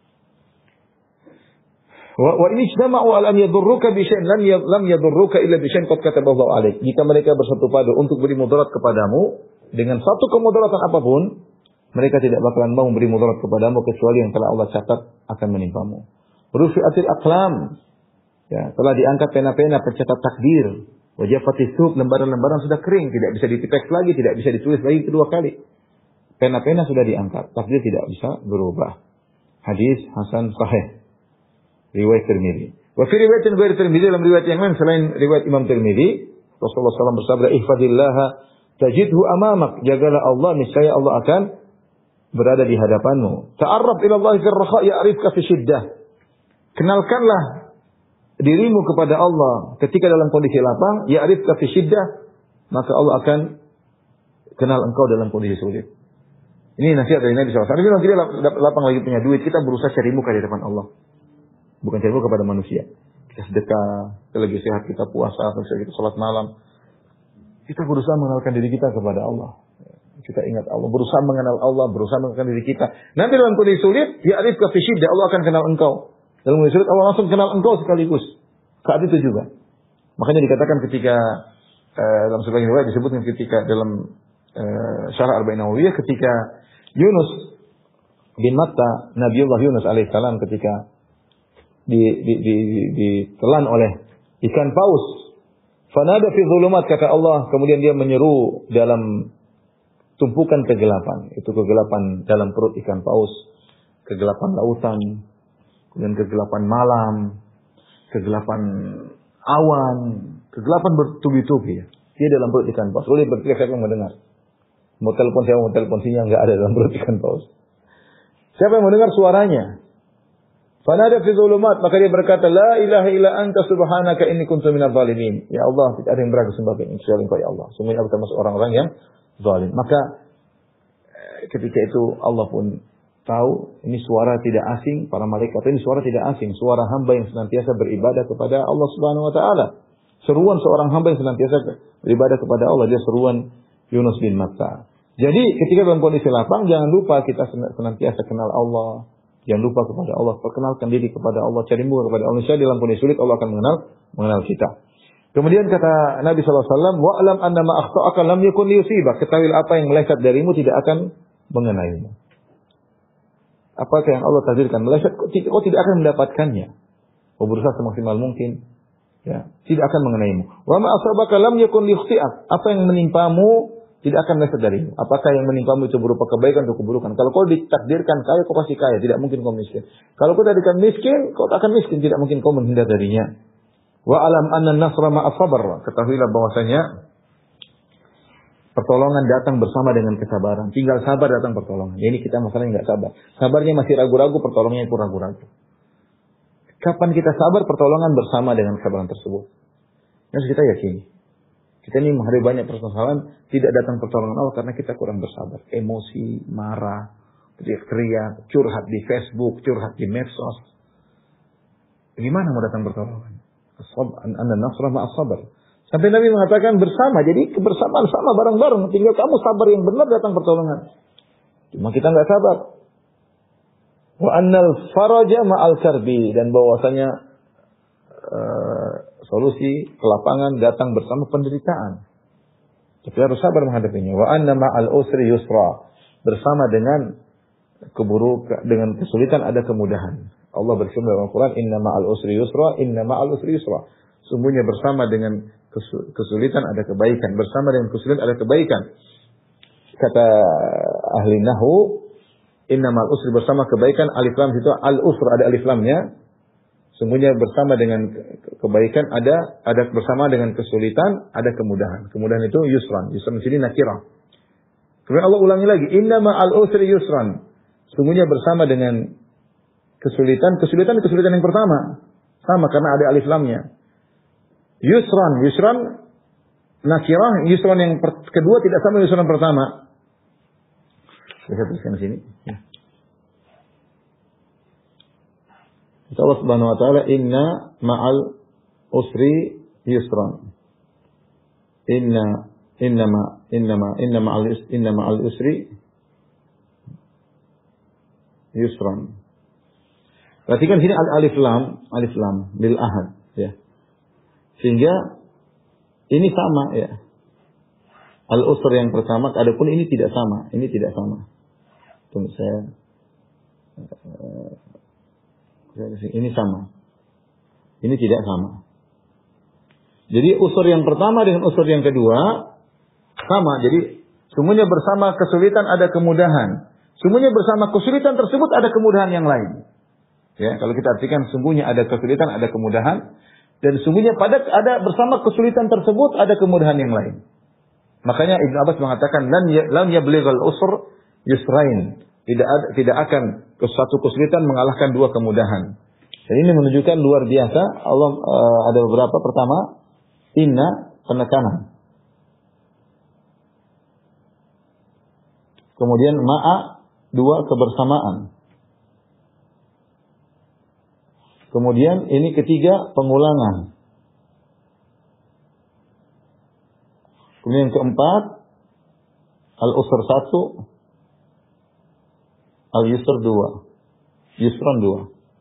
Wa in ijtama'u ala an yadurruka bi syai'in lam lam yadurruka illa bi syai'in qad katabahu Allahu 'alaik. Jika mereka bersatu padu untuk beri mudarat kepadamu dengan satu kemudaratan apapun, mereka tidak bakalan mau memberi mudarat kepadamu kecuali yang telah Allah catat akan menimpamu. Rufi'atil aqlam. Ya, telah diangkat pena-pena pencatat takdir. Wajafatis suhuf, lembaran-lembaran sudah kering, tidak bisa ditipeks lagi, tidak bisa ditulis lagi kedua kali. Pena-pena sudah diangkat, takdir tidak bisa berubah. Hadis hasan sahih. Riwayat Tirmidzi. Wa fi riwayatin ghairi Tirmidzi, dalam riwayat yang lain selain riwayat Imam Tirmidzi, Rasulullah sallallahu alaihi wasallam bersabda, "Ihfadillaha tajidhu amamak." Jagalah Allah, niscaya Allah akan berada di hadapanmu. Ta'arraf ila Allah fi ar-rakha' ya'rifka fi syiddah. Kenalkanlah dirimu kepada Allah ketika dalam kondisi lapang, ya'rifka fi syiddah, maka Allah akan kenal engkau dalam kondisi sulit. Ini nasihat dari Nabi shallallahu alaihi wasallam. Nabi bilang, kita lapang lagi punya duit, kita berusaha cari muka di depan Allah. Bukan cari muka kepada manusia. Kita sedekah, kita lagi sehat, kita puasa, kita sholat malam. Kita berusaha mengenalkan diri kita kepada Allah. Kita ingat Allah, berusaha mengenal Allah, berusaha mengenalkan diri kita. Nanti dalam kondisi sulit, ya'rifka fi syiddah, Allah akan kenal engkau. Dalam kondisi sulit, Allah langsung kenal engkau sekaligus. Saat itu juga. Makanya dikatakan ketika, eh, dalam sebagian riwayat disebutkan ketika dalam eh, Syarah Arba'in Nawawiyah, ketika Yunus bin Matta, Nabiullah Yunus alaihissalam ketika ditelan oleh ikan paus. Fanada fi dhulumat, kata Allah, kemudian dia menyeru dalam tumpukan kegelapan. Itu kegelapan dalam perut ikan paus, kegelapan lautan, kemudian kegelapan malam, kegelapan awan, kegelapan bertubi-tubi. Dia dalam perut ikan paus. Boleh berteriak, siapa yang mendengar? Mau telepon siapa, mau telepon sinya, enggak ada dalam perut ikan paus. Siapa yang mendengar suaranya? Fanada fi dhulumat, maka dia berkata, la ilaha illa anta subhanaka inni kuntu minadh dhalimin. Ya Allah, tidak ada yang berhak disembah kecuali Engkau ya Allah. Semuanya aku termasuk orang-orang yang zalim. Maka ketika itu Allah pun tahu ini suara tidak asing, para malaikat ini suara tidak asing, suara hamba yang senantiasa beribadah kepada Allah Subhanahu wa taala. Seruan seorang hamba yang senantiasa beribadah kepada Allah, dia seruan Yunus bin Matta. Jadi ketika dalam kondisi lapang, jangan lupa kita senantiasa kenal Allah. Jangan lupa kepada Allah, perkenalkan diri kepada Allah, cari muka kepada Allah. Insya dalam kondisi sulit Allah akan mengenal mengenal kita. Kemudian kata Nabi shallallahu alaihi wasallam, wa alam anna ma akhta'aka lam yakun liyusibak. Ketahuilah apa yang meleset darimu tidak akan mengenaimu. Apakah yang Allah takdirkan meleset, kau tidak akan mendapatkannya. Kau berusaha semaksimal mungkin, ya, tidak akan mengenaimu. Wa ma asabaka lam yakun liyukhti'ak. Apa yang menimpamu tidak akan meleset darimu. Apakah yang menimpamu itu berupa kebaikan atau keburukan? Kalau kau ditakdirkan kaya, kau pasti kaya. Tidak mungkin kau miskin. Kalau kau ditakdirkan miskin, kau akan miskin. Tidak mungkin kau menghindar darinya. Wa alam anna nasra ma'as sabr. Ketahuilah bahwasanya pertolongan datang bersama dengan kesabaran. Tinggal sabar datang pertolongan. Ini kita masalahnya nggak sabar. Sabarnya masih ragu-ragu, pertolongannya pun ragu-ragu. Kapan kita sabar, pertolongan bersama dengan kesabaran tersebut. Harus kita yakini. Kita ini menghadapi banyak persoalan, tidak datang pertolongan Allah karena kita kurang bersabar. Emosi, marah, teriak-teriak, curhat di Facebook, curhat di medsos. Gimana mau datang pertolongan? Anda nasrah ma'as sabar. Sampai Nabi mengatakan bersama. Jadi kebersamaan sama bareng-bareng. Tinggal kamu sabar yang benar datang pertolongan. Cuma kita nggak sabar. Wa annal faraja ma'al karbi. Dan bahwasanya uh, solusi kelapangan datang bersama penderitaan. Tapi harus sabar menghadapinya. Wa anna ma'al usri yusra. Bersama dengan keburukan, dengan kesulitan ada kemudahan. Allah berfirman dalam Al-Quran, inna ma'al usri yusra, inna ma'al usri yusra. Sungguhnya bersama dengan kesulitan ada kebaikan. Bersama dengan kesulitan ada kebaikan. Kata ahli Nahu, inna ma'al usri bersama kebaikan, alif lam itu al-usr ada alif lamnya. Sungguhnya bersama dengan kebaikan ada ada bersama dengan kesulitan ada kemudahan. Kemudahan itu yusran. Yusran di sini nakirah. Kemudian Allah ulangi lagi, inna ma'al usri yusran. Sungguhnya bersama dengan kesulitan, kesulitan kesulitan yang pertama. Sama karena ada alif lamnya. Yusran, yusran nakirah, yusran yang per, kedua tidak sama yusran pertama. Bisa tuliskan di sini. Ya. Allah Subhanahu wa taala inna ma'al usri yusran. Inna inna ma inna ma inna ma'al inna ma'al usri yusran. Perhatikan sini alif lam, alif lam bil ahad ya. Sehingga ini sama ya. Al-usr yang pertama, adapun ini tidak sama, ini tidak sama. Tunggu saya. Ini sama. Ini tidak sama. Jadi usur yang pertama dengan usur yang kedua sama. Jadi semuanya bersama kesulitan ada kemudahan. Semuanya bersama kesulitan tersebut ada kemudahan yang lain. Ya, kalau kita artikan sungguhnya ada kesulitan, ada kemudahan, dan sungguhnya pada ada bersama kesulitan tersebut ada kemudahan yang lain. Makanya Ibnu Abbas mengatakan lan ya, lan yablighal usr yusrain. Tidak ada, tidak akan satu kesulitan mengalahkan dua kemudahan. Dan ini menunjukkan luar biasa. Allah uh, ada beberapa. Pertama, inna penekanan. Kemudian ma'a dua kebersamaan. Kemudian ini ketiga pengulangan. Kemudian keempat al-usr satu, al-yusr dua, yusran dua.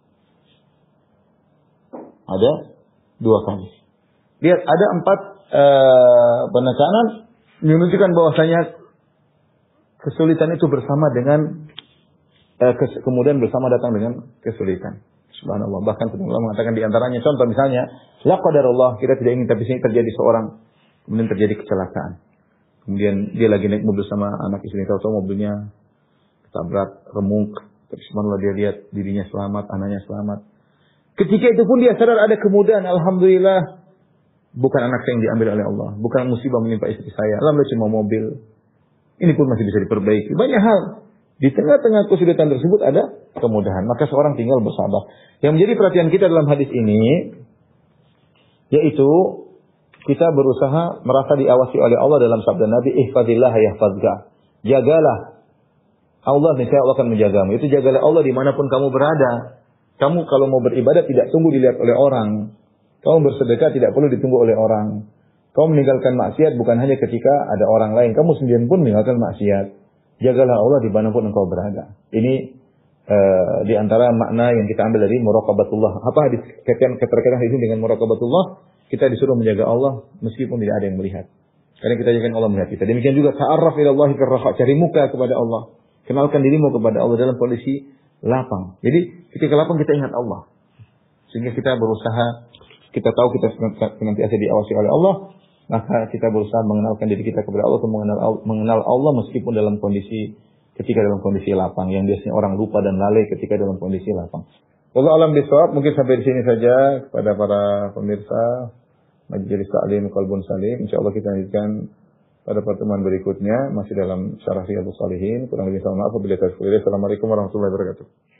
Ada dua kali. Lihat ada empat uh, penekanan menunjukkan bahwasanya kesulitan itu bersama dengan uh, kes, kemudian bersama datang dengan kesulitan. Subhanallah. Bahkan Allah mengatakan di antaranya contoh misalnya, la qadarullah, kita tidak ingin tapi sini terjadi seorang kemudian terjadi kecelakaan. Kemudian dia lagi naik mobil sama anak istri, tahu-tahu mobilnya ketabrak remuk. Tapi subhanallah dia lihat dirinya selamat, anaknya selamat. Ketika itu pun dia sadar ada kemudahan, alhamdulillah. Bukan anak saya yang diambil oleh Allah, bukan musibah menimpa istri saya, alhamdulillah cuma mobil. Ini pun masih bisa diperbaiki. Banyak hal. Di tengah-tengah kesulitan tersebut ada kemudahan. Maka seorang tinggal bersabar. Yang menjadi perhatian kita dalam hadis ini, yaitu kita berusaha merasa diawasi oleh Allah dalam sabda Nabi, ihfazillah yahfazka. Jagalah Allah, niscaya Allah akan menjagamu. Itu jagalah Allah dimanapun kamu berada. Kamu kalau mau beribadah tidak tunggu dilihat oleh orang. Kamu bersedekah tidak perlu ditunggu oleh orang. Kamu meninggalkan maksiat bukan hanya ketika ada orang lain. Kamu sendiri pun meninggalkan maksiat. Jagalah Allah dimanapun engkau berada. Ini uh, di antara makna yang kita ambil dari muraqabatullah. Apa hadis keterkaitan hadis ini dengan muraqabatullah? Kita disuruh menjaga Allah meskipun tidak ada yang melihat. Karena kita jagakan Allah melihat kita. Demikian juga ta'arraf ila Allah firraha, cari muka kepada Allah. Kenalkan dirimu kepada Allah dalam kondisi lapang. Jadi ketika lapang kita ingat Allah. Sehingga kita berusaha, kita tahu kita senantiasa diawasi oleh Allah. Maka kita berusaha mengenalkan diri kita kepada Allah, mengenal mengenal Allah meskipun dalam kondisi ketika dalam kondisi lapang, yang biasanya orang lupa dan lalai ketika dalam kondisi lapang. Wallahu alam bisawab. Mungkin sampai di sini saja kepada para pemirsa Majelis Ta'lim Qalbun Salim. Insyaallah kita lanjutkan pada pertemuan berikutnya masih dalam Syarah Riyadhus Shalihin. Kurang lebih mohon maaf. Wabillahi taufiq. Assalamualaikum warahmatullahi wabarakatuh.